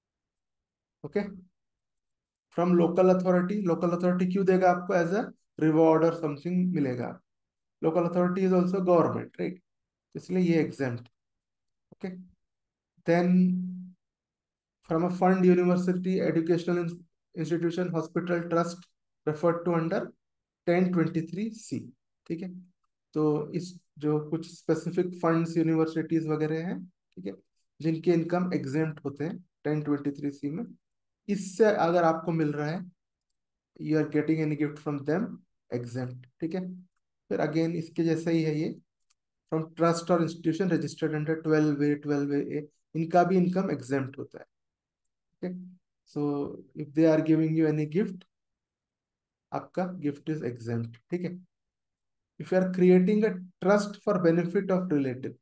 Okay, from local authority, local authority क्यों देगा आपको, एज अ रिवॉर्ड और समथिंग मिलेगा। Local authority is also government, right, इसलिए ये exempt. Okay, then from a fund, university, educational institution, hospital, trust referred to under 1023C। ठीक है, तो इस जो कुछ स्पेसिफिक फंड्स यूनिवर्सिटीज वगैरह हैं, ठीक है, जिनके इनकम एग्जेम्प्ट होते हैं 1023C में, इससे अगर आपको मिल रहा है, you are getting any gift from them, exempt. ठीक है, फिर अगेन इसके जैसा ही है ये, फ्रॉम ट्रस्ट और इंस्टीट्यूशन रजिस्टर्ड अंडर 12A इनका भी इनकम एग्जेम्प्ट होता है। Okay, so if they are giving you any gift, आपका गिफ्ट इज एग्जेम्प्ट। ठीक है, if you are creating a trust for benefit of relative,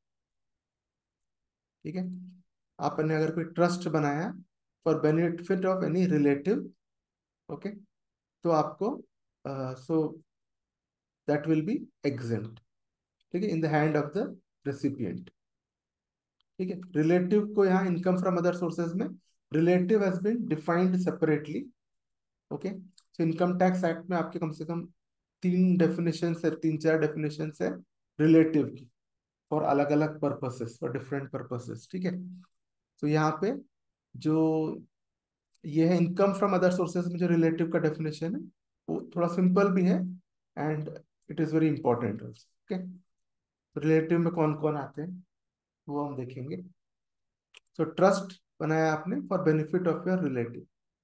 ठीक है, आपने अगर कोई ट्रस्ट बनाया for benefit of any relative, okay, तो आपको so that will be exempt. ठीक है, in the hand of the recipient. ठीक है, रिलेटिव को यहाँ इनकम फ्रॉम अदर सोर्सेज में relative has been defined separately. Okay, so income tax act में आपके कम से कम तीन डेफिनेशन है, तीन चार डेफिनेशन है रिलेटिव की, फॉर अलग अलग पर्पसेस, फॉर डिफरेंट पर्पसेस। ठीक है, तो यहाँ पे जो ये है इनकम फ्रॉम अदर सोर्सेज में जो रिलेटिव का डेफिनेशन है, वो थोड़ा सिंपल भी है and it is very important also. Okay, relative में कौन कौन आते हैं वो हम देखेंगे। तो ट्रस्ट बनाया आपने for benefit of your relative,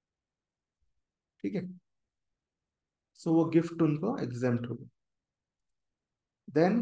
ठीक है, सो वो गिफ्ट उनको एग्जेम्प्ट होगा। देन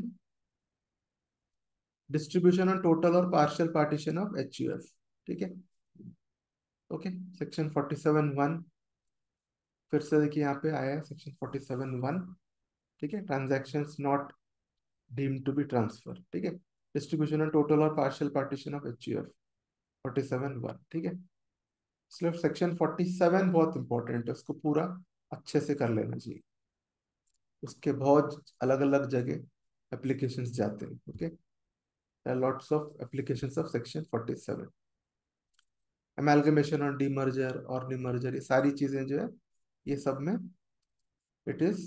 डिस्ट्रीब्यूशन ऑन टोटल और पार्शियल पार्टीशन ऑफ HUF। ठीक है, ओके, सेक्शन 47(1), फिर से देखिए यहाँ पे आया है सेक्शन 47(1), ठीक है, transactions not deemed to be transfer. ठीक है, डिस्ट्रीब्यूशन ऑन टोटल और पार्शियल पार्टीशन ऑफ HUF 47(1), ठीक है, इसलिए सेक्शन 47 बहुत इंपॉर्टेंट है, उसको पूरा अच्छे से कर लेना चाहिए, उसके बहुत अलग अलग जगह एप्लीकेशंस जाते हैं। Okay, lots of applications of section 47। Amalgamation और डीमर्जर और डिमर्जर, ये सारी चीजें जो है ये सब में इट इज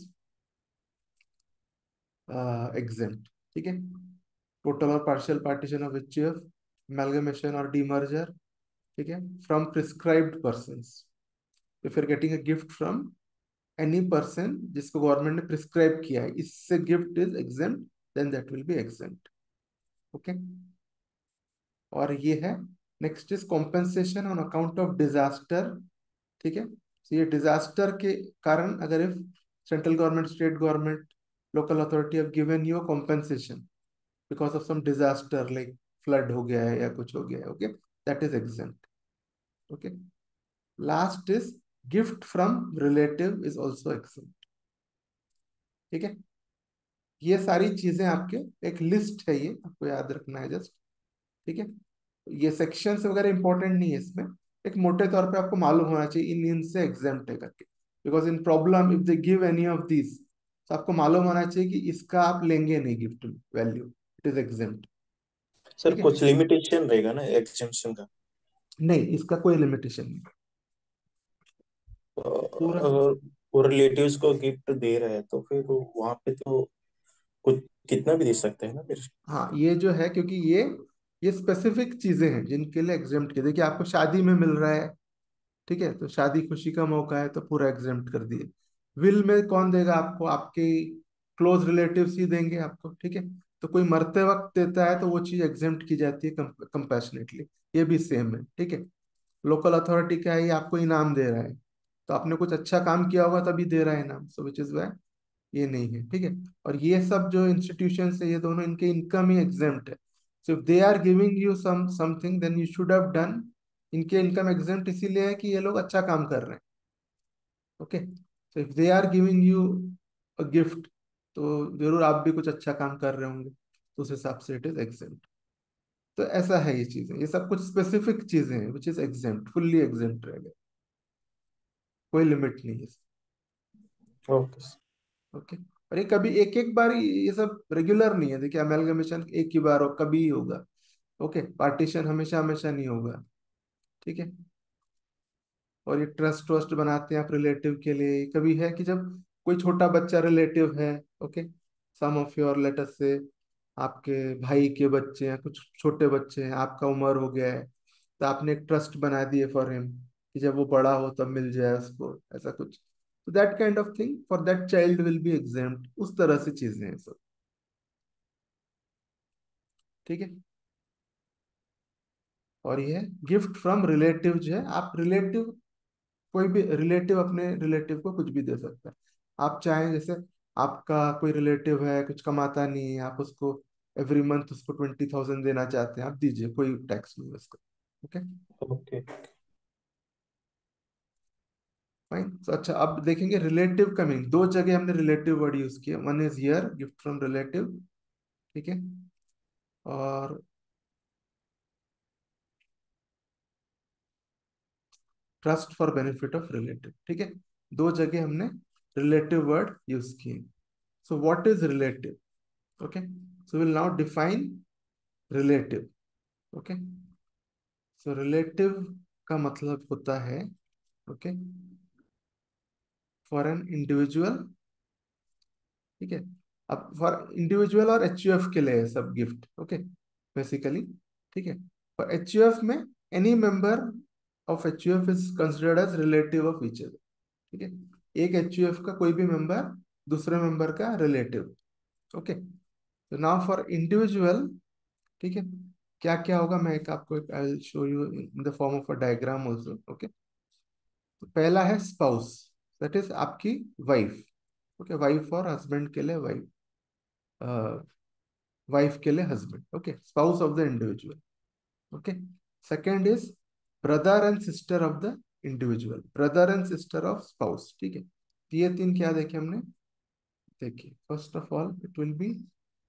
एग्जेम्प्ट। ठीक है, टोटल और partial partition of HUF, amalgamation और डीमर्जर, ठीक है, from prescribed persons, if you are getting a gift from any person जिसको गवर्नमेंट ने प्रिस्क्राइब किया है, इससे gift is exempt, then that will be exempt. Okay, और ये है next is compensation on account of disaster. ठीक है, तो ये डिजास्टर के कारण अगर if central government, state government, local authority have given you compensation because of some disaster, like flood हो गया है या कुछ हो गया है, okay, that is exempt. Okay, last is gift from relative is also exempt. ठीक है, ये सारी चीजें आपके एक लिस्ट है, ये आपको याद रखना है जस्ट। ठीक है, ये सेक्शंस वगैरह इंपॉर्टेंट नहीं है इसमें, एक मोटे तौर पे आपको मालूम होना चाहिए इन इन से एग्जेम्प्ट है करके, because in problem if they give any of this, तो आपको मालूम होना चाहिए कि इसका आप लेंगे नहीं gift value, it is exempt. Sir ठीक है, कुछ लिमिटेशन रहेगा ना एग्जेम्पशन का? नहीं, इसका कोई लिमिटेशन नहीं, पूरा। अगर वो रिलेटिव्स को गिफ्ट दे रहे हैं तो फिर वहां पे तो कुछ कितना भी दे सकते हैं ना फिर। हाँ, ये जो है क्योंकि ये स्पेसिफिक चीजें हैं जिनके लिए एग्जेम्प्ट किया, देखिए आपको शादी में मिल रहा है, ठीक है, तो शादी खुशी का मौका है तो पूरा एग्जेम्प्ट कर दिए। विल में कौन देगा आपको? आपके क्लोज रिलेटिव्स ही देंगे आपको, ठीक है। तो कोई मरते वक्त देता है तो वो चीज एग्जेम्प्ट की जाती है कंपैशनेटली। ये भी सेम है, ठीक है। लोकल अथॉरिटी क्या है? ये आपको इनाम दे रहा है, तो आपने कुछ अच्छा काम किया होगा तभी दे रहा है इनाम, सो विच इज वाई ये नहीं है, ठीक है। और ये सब जो इंस्टीट्यूशन है ये दोनों, इनके इनकम ही एग्जेम्प्ट है। So if they are giving you something then you should have done. इनके इनकम एग्जेम्प्ट इसीलिए है कि ये लोग अच्छा काम कर रहे हैं, okay. So if they are giving you a gift, तो जरूर आप भी कुछ अच्छा काम कर रहे होंगे, तो उस हिसाब से इट इज एग्जेम्प्ट। तो ऐसा है, ये चीजें, ये सब कुछ स्पेसिफिक चीजें हैं which is exempt, fully exempt रहेगा, कोई लिमिट नहीं है। ओके। ओके। और ये कभी एक एक बार ये सब रेगुलर नहीं है, देखिए अमेलगमेशन एक ही बार हो, कभी ही होगा। ओके, पार्टीशन हमेशा हमेशा नहीं होगा, ठीक है। और ये ट्रस्ट ट्रस्ट बनाते हैं आप रिलेटिव के लिए, कभी है कि जब कोई छोटा बच्चा रिलेटिव है, okay, some of your let's say आपके भाई के बच्चे हैं, कुछ छोटे बच्चे हैं, आपका उम्र हो गया है, तो आपने एक ट्रस्ट बना दिए फॉर हिम कि जब वो बड़ा हो तब मिल जाए उसको, ऐसा कुछ। तो that kind of thing for that child will be exempt, उस तरह से चीजें हैं सब, ठीक है। और ये गिफ्ट फ्रॉम रिलेटिव जो है, आप रिलेटिव, कोई भी रिलेटिव अपने रिलेटिव को कुछ भी दे सकता है। आप चाहें, जैसे आपका कोई रिलेटिव है, कुछ कमाता नहीं है, आप उसको एवरी मंथ उसको 20,000 देना चाहते हैं, आप दीजिए, कोई टैक्स नहीं है उसका, ओके ओके। फाइन। तो अच्छा, अब देखेंगे रिलेटिव का मीनिंग। दो जगह हमने रिलेटिव वर्ड यूज किया, one is here gift from relative, ठीक है, और trust for benefit of relative, ठीक है। दो जगह हमने रिलेटिव वर्ड यूज किए। So what is relative? Okay, so will now define relative, okay. So relative का मतलब होता है, ओके, फॉर एन इंडिविजुअल, ठीक है। अब फॉर इंडिविजुअल और एचयूएफ के लिए है सब गिफ्ट, ओके, बेसिकली, ठीक है। और एचयूएफ में any member of HUF is considered as relative of each other, ठीक है। एक एचयूएफ का कोई भी मेंबर दूसरे मेंबर का रिलेटिव, ओके। तो नाउ फॉर इंडिविजुअल, ठीक है, क्या क्या होगा, मैं एक आपको एक I will show you in the form of a diagram also, okay. तो पहला है स्पाउस, दैट इज आपकी वाइफ, ओके, वाइफ और हस्बैंड के लिए वाइफ, वाइफ के लिए husband, okay, spouse of the individual, okay. Second is brother and sister of the individual, brother and sister of spouse, ठीक है। तो ये तीन क्या देखे हमने? देखिए, first of all it will be,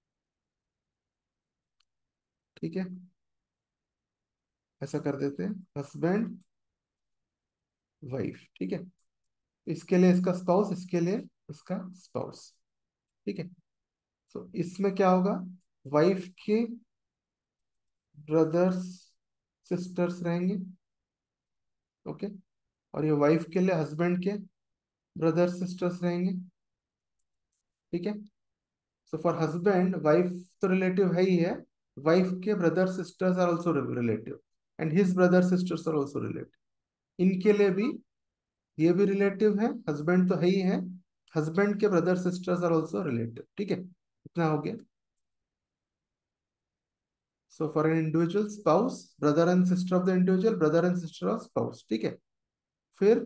ठीक है, ऐसा कर देते हैं, हस्बैंड वाइफ, ठीक है। इसके लिए इसका स्पाउस, इसके लिए इसका स्पाउस, ठीक है। तो इसमें क्या होगा? वाइफ के ब्रदर्स सिस्टर्स रहेंगे, ओके। और ये वाइफ के लिए हस्बैंड के ब्रदर्स सिस्टर्स रहेंगे, ठीक है। सो फॉर हस्बैंड, वाइफ तो रिलेटिव है ही है, वाइफ के brother sisters are also relative, and his brother sisters are also relative. इनके लिए भी, ये भी रिलेटिव है, हस्बैंड तो है ही है, हस्बैंड के brother sisters are also relative, ठीक है। इतना हो गया। So for an individual spouse, brother and sister of the individual, brother and sister of spouse, ठीक है। फिर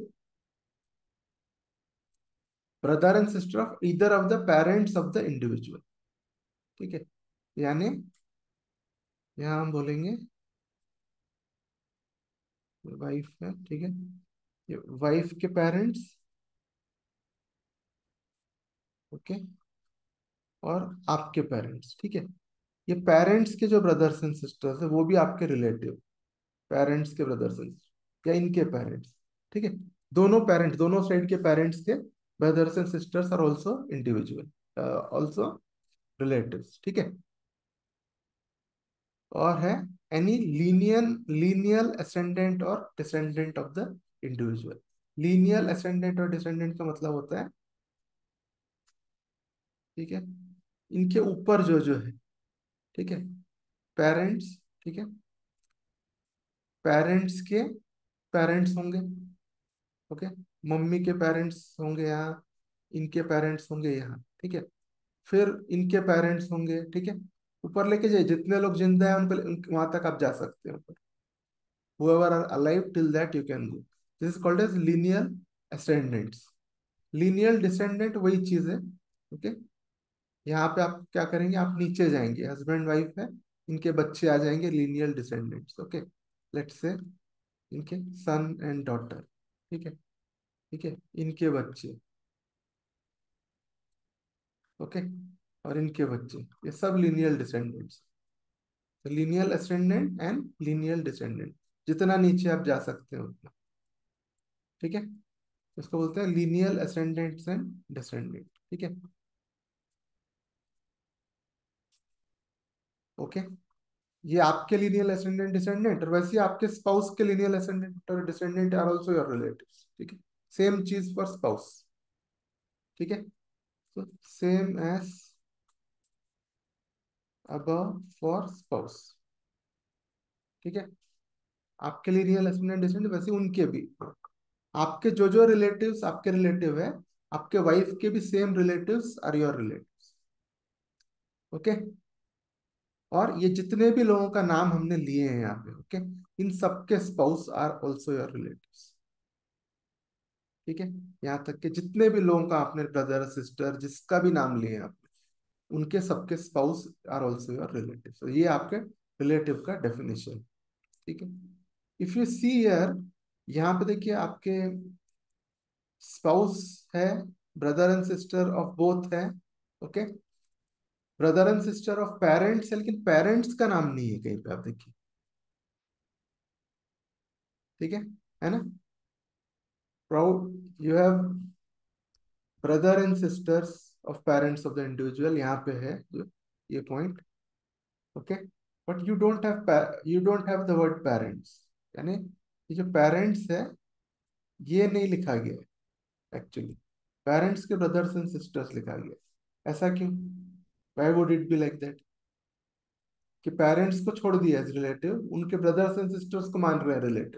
brother and sister of either of the parents of the individual, ठीक है। यानी यहाँ हम बोलेंगे वाइफ है, ठीक है, ये वाइफ के पेरेंट्स, ओके, और आपके पेरेंट्स, ठीक है। ये पेरेंट्स के जो ब्रदर्स एंड सिस्टर्स है वो भी आपके रिलेटिव, पेरेंट्स के ब्रदर्स एंड या इनके पेरेंट्स, ठीक है। दोनों पेरेंट्स, दोनों साइड के पेरेंट्स के brothers and sisters are also individual, also relatives, ठीक है। और है एनी लीनियल असेंडेंट और descendant of the individual. Lineal ascendant और डिसेंडेंट का मतलब होता है, ठीक है, इनके ऊपर जो जो है, ठीक है, पेरेंट्स, ठीक है, पेरेंट्स के पेरेंट्स होंगे, ओके, मम्मी के पेरेंट्स होंगे यहाँ, इनके पेरेंट्स होंगे यहाँ, ठीक है, फिर इनके पेरेंट्स होंगे, ठीक है, ऊपर लेके जाइए, जितने लोग जिंदा हैं वहां तक आप जा सकते हो ऊपर। whoever are alive till that you can go. This is called as linear ascendants. linear descendant वही चीज है, ओके। यहाँ पे आप क्या करेंगे, आप नीचे जाएंगे, हस्बैंड वाइफ है, इनके बच्चे आ जाएंगे, linear descendants, okay. Let's say इनके सन एंड डॉटर, ठीक है, ठीक है, इनके बच्चे, ओके, और इनके बच्चे, ये सब linear descendants. Linear ascendant and linear descendant, जितना नीचे आप जा सकते हो उतना, ठीक है, इसको बोलते हैं लीनियर असेंडेंट्स एंड डिसेंडेंट, ठीक है, ओके। ये आपके लीनियर असेंडेंट डिसेंडेंट, और वैसे ही आपके स्पाउस के लीनियर असेंडेंट और descendant are also your relatives, ठीक है। सेम चीज फॉर स्पाउस, ठीक है, तो same as above for spouse, ठीक है। आपके लीनियर असेंडेंट डिसेंडेंट, वैसे उनके भी, आपके जो जो रिलेटिव्स आपके रिलेटिव है, आपके वाइफ के भी same relatives are your relatives, okay. और ये जितने भी लोगों का नाम हमने लिए हैं यहाँ पे, ओके, इन सबके spouse are also your relatives, ठीक है। यहाँ तक कि जितने भी लोगों का आपने ब्रदर सिस्टर जिसका भी नाम लिए आपने, उनके सबके spouse are also your relative. तो ये आपके रिलेटिव का डेफिनेशन, ठीक है। इफ यू सी हियर, यहाँ पे देखिए आपके स्पाउस है, brother and sister of both है, okay, brother and sister of parents है, लेकिन पेरेंट्स का नाम नहीं है कहीं पे, आप देखिए, ठीक है ना। Proud you have brother and sisters of parents of the individual, यहाँ पे है जो ये point, okay. But you don't have the word parents, यानी ये जो पेरेंट्स है ये नहीं लिखा गया है एक्चुअली, पेरेंट्स के ब्रदर्स एंड सिस्टर्स लिखा गया है। ऐसा क्यों? Why would it be like that, कि पेरेंट्स को छोड़ दिया एज रिलेटिव, उनके ब्रदर्स एंड सिस्टर्स को मान रहे हैं रिलेटिव?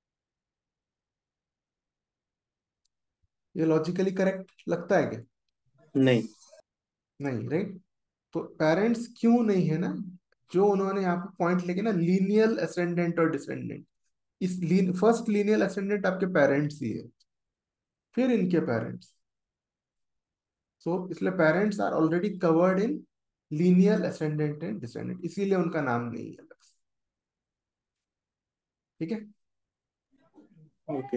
ये लॉजिकली करेक्ट लगता है क्या? नहीं। नहीं, राइट। तो पेरेंट्स क्यों नहीं है ना, जो उन्होंने यहाँ पे पॉइंट लेके ना, लीनियल असेंडेंट और डिसेंडेंट, इस फर्स्ट लीनियल असेंडेंट आपके पेरेंट्स ही है, फिर इनके पेरेंट्स, सो इसलिए parents are already covered in linear ascendant and descendant, इसीलिए उनका नाम नहीं है अलग से, ठीक है। ओके।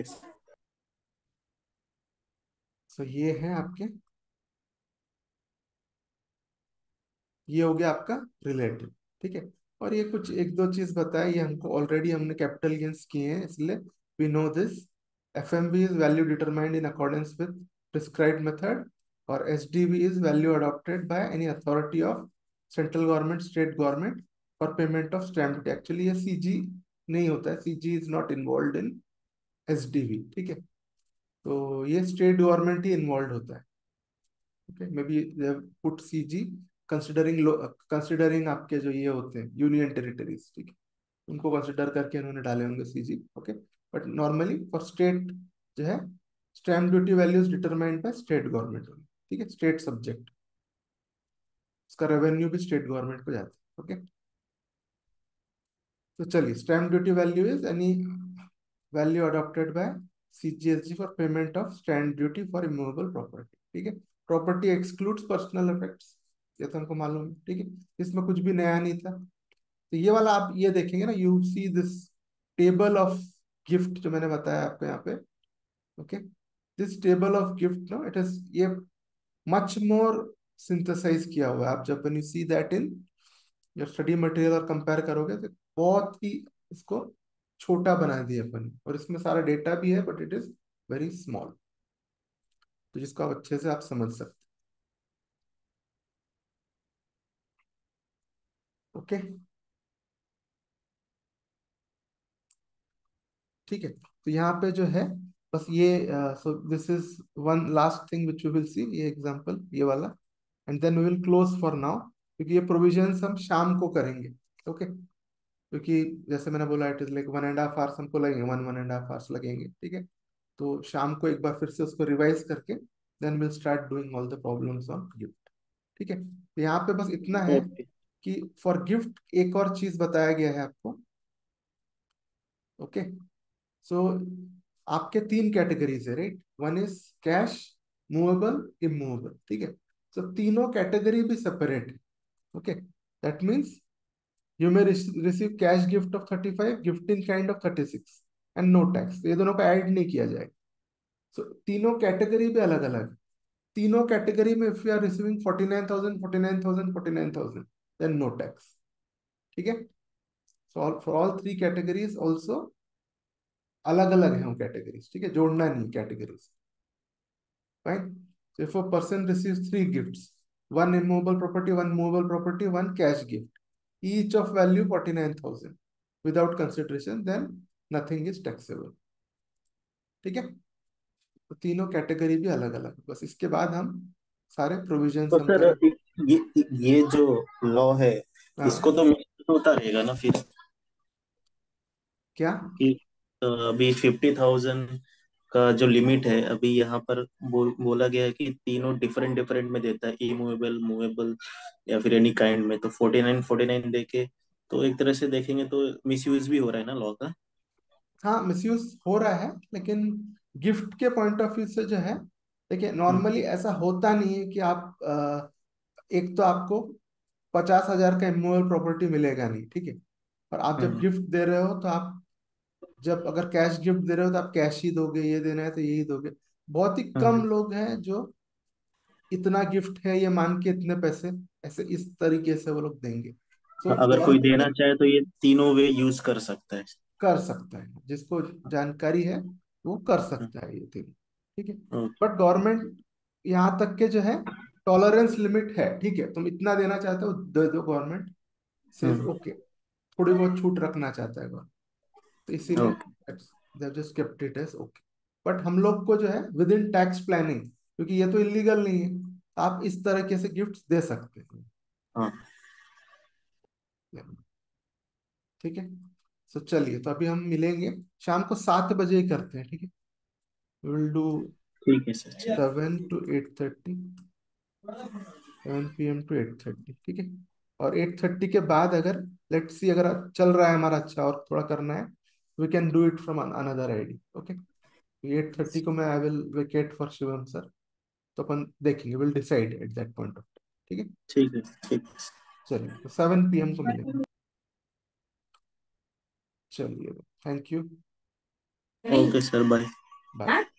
सो ये है आपके, ये हो गया आपका रिलेटिव, ठीक है। और ये कुछ एक दो चीज बताया, ये हमको ऑलरेडी हमने कैपिटल गेन्स किए हैं, इसलिए we know this. FMV is value determined in accordance with prescribed method, और SDV is value adopted by any authority of central government, state government for payment of stamp duty. Actually ये CG नहीं होता है, CG is not involve in SDV, ठीक है। तो ये state government ही involve होता है, okay, maybe they have put CG considering considering आपके जो ये होते हैं यूनियन टेरिटरीज, ठीक है, उनको कंसिडर करके उन्होंने डाले होंगे CG, ओके। बट नॉर्मली फॉर स्टेट जो है, stamp duty values determined by state government, ठीक है, स्टेट सब्जेक्ट, उसका रेवेन्यू भी स्टेट गवर्नमेंट को जाता है, ओके। तो चलिए, stamp duty value is any value adopted by CGST for payment of stamp duty for immovable property, ठीक है। प्रॉपर्टी एक्सक्लूड्स पर्सनल इफेक्ट्स, ये तो हमको मालूम है, ठीक है, इसमें कुछ भी नया नहीं था। तो ये वाला आप ये देखेंगे ना, you see this table of gift जो मैंने बताया आपको यहाँ पे, okay, this table of gift, no it is, ये मच मोर सिंथेसाइज किया हुआ है। आप जब when you see that in your study material और कंपेयर करोगे, तो बहुत ही इसको छोटा बना दिया अपन, और इसमें सारा डेटा भी है, but it is very small, तो जिसको आप अच्छे से आप समझ सकते, ओके, ठीक है। तो यहाँ पे जो है बस ये, so this is one last thing which we will see, ये एग्जांपल ये वाला, and then we will close for now, क्योंकि ये प्रोविजंस हम शाम को करेंगे, ओके, क्योंकि जैसे मैंने बोला, इट इज लाइक 1.5 आवर्स हमको लगेंगे, 1.5 आवर्स लगेंगे, ठीक है। तो शाम को एक बार फिर से उसको रिवाइज करके then will start doing all the problems on gift. ठीक है, तो यहाँ पे बस इतना है ओके कि फॉर गिफ्ट एक और चीज बताया गया है आपको। ओके, सो आपके तीन कैटेगरीज है, right? One is cash, movable, immovable. ठीक है, सो तीनों कैटेगरी भी सेपरेट है। Okay, that means you may receive cash gift of 35, gift in kind of 36 and no tax. ये दोनों को ऐड नहीं किया जाएगा। सो तीनों कैटेगरी भी अलग अलग। तीनों कैटेगरी में if you are receiving 49,000, 49,000, 49,000, then no tax. ठीक है, so for all three categories also अलग अलग है वो कैटेगरीज। ठीक है, जोड़ना नहीं categories. Fine, so if a person receives three gifts, one immovable property, one movable property, one cash gift, each of value 49,000 without consideration, then nothing is taxable। ठीक है, तो तीनों कैटेगरी भी अलग अलग। बस इसके बाद हम सारे प्रोविजंस तो हम सर करें। ये जो लॉ है हाँ, इसको तो मिस होता रहेगा ना फिर क्या? कि अभी 50,000 का जो लिमिट है अभी यहाँ पर बोला गया है कि तीनों डिफरेंट डिफरेंट में देता है, इमूवेबल, मूवेबल या फिर एनी काइंड में, तो 49 देके तो एक तरह से देखेंगे तो मिसयूज भी हो रहा है ना लॉ का। हाँ, मिसयूज हो रहा है, लेकिन गिफ्ट के पॉइंट ऑफ व्यू से जो है, देखिए हम्म नॉर्मली ऐसा होता नहीं है कि आप एक तो आपको 50,000 का इमूवेबल प्रॉपर्टी मिलेगा नहीं। ठीक है, और आप जब हम्म गिफ्ट दे रहे हो तो आप, जब अगर कैश गिफ्ट दे रहे हो तो आप कैश ही दोगे, ये देना है तो यही दोगे। बहुत ही कम हम्म। लोग हैं जो इतना गिफ्ट है ये मान के इतने पैसे ऐसे इस तरीके से वो लोग देंगे। सो अगर कोई देना नॉर्मली चाहे तो ये तीनों वे यूज कर सकता है। कर सकता है, जिसको जानकारी है वो कर हम्म, सकता है ये थिंग। ठीक है, ओके। बट गवर्नमेंट यहाँ तक के जो है टॉलरेंस लिमिट है। ठीक है, तुम इतना देना चाहते हो दे दो, गवर्नमेंट सेज हम्म ओके। थोड़ी बहुत छूट रखना चाहता है गवर्नमेंट, तो इसीलिए okay they just kept it as okay. But हम लोग को जो है विद इन टैक्स प्लानिंग, क्योंकि ये तो इलीगल नहीं है, आप इस तरीके से गिफ्ट दे सकते हैं। हाँ ठीक है, सो चलिए, तो अभी हम मिलेंगे शाम को 7 बजे ही करते हैं। ठीक है, विल डू ठीक है सर। 7 to 8:30, 7 PM to 8:30। ठीक है, और 8:30 के बाद अगर लेट्स सी अगर चल रहा है हमारा अच्छा और थोड़ा करना है, we can do it from another ID. Okay, 8:30 को मैं I will vacate for Shivam sir, तो अपन देखेंगे, will decide at that point of. ठीक है, ठीक है ठीक चलिए, तो 7 PM को मिलेंगे। चलिए, थैंक यू। है। Okay sir, bye. बाय।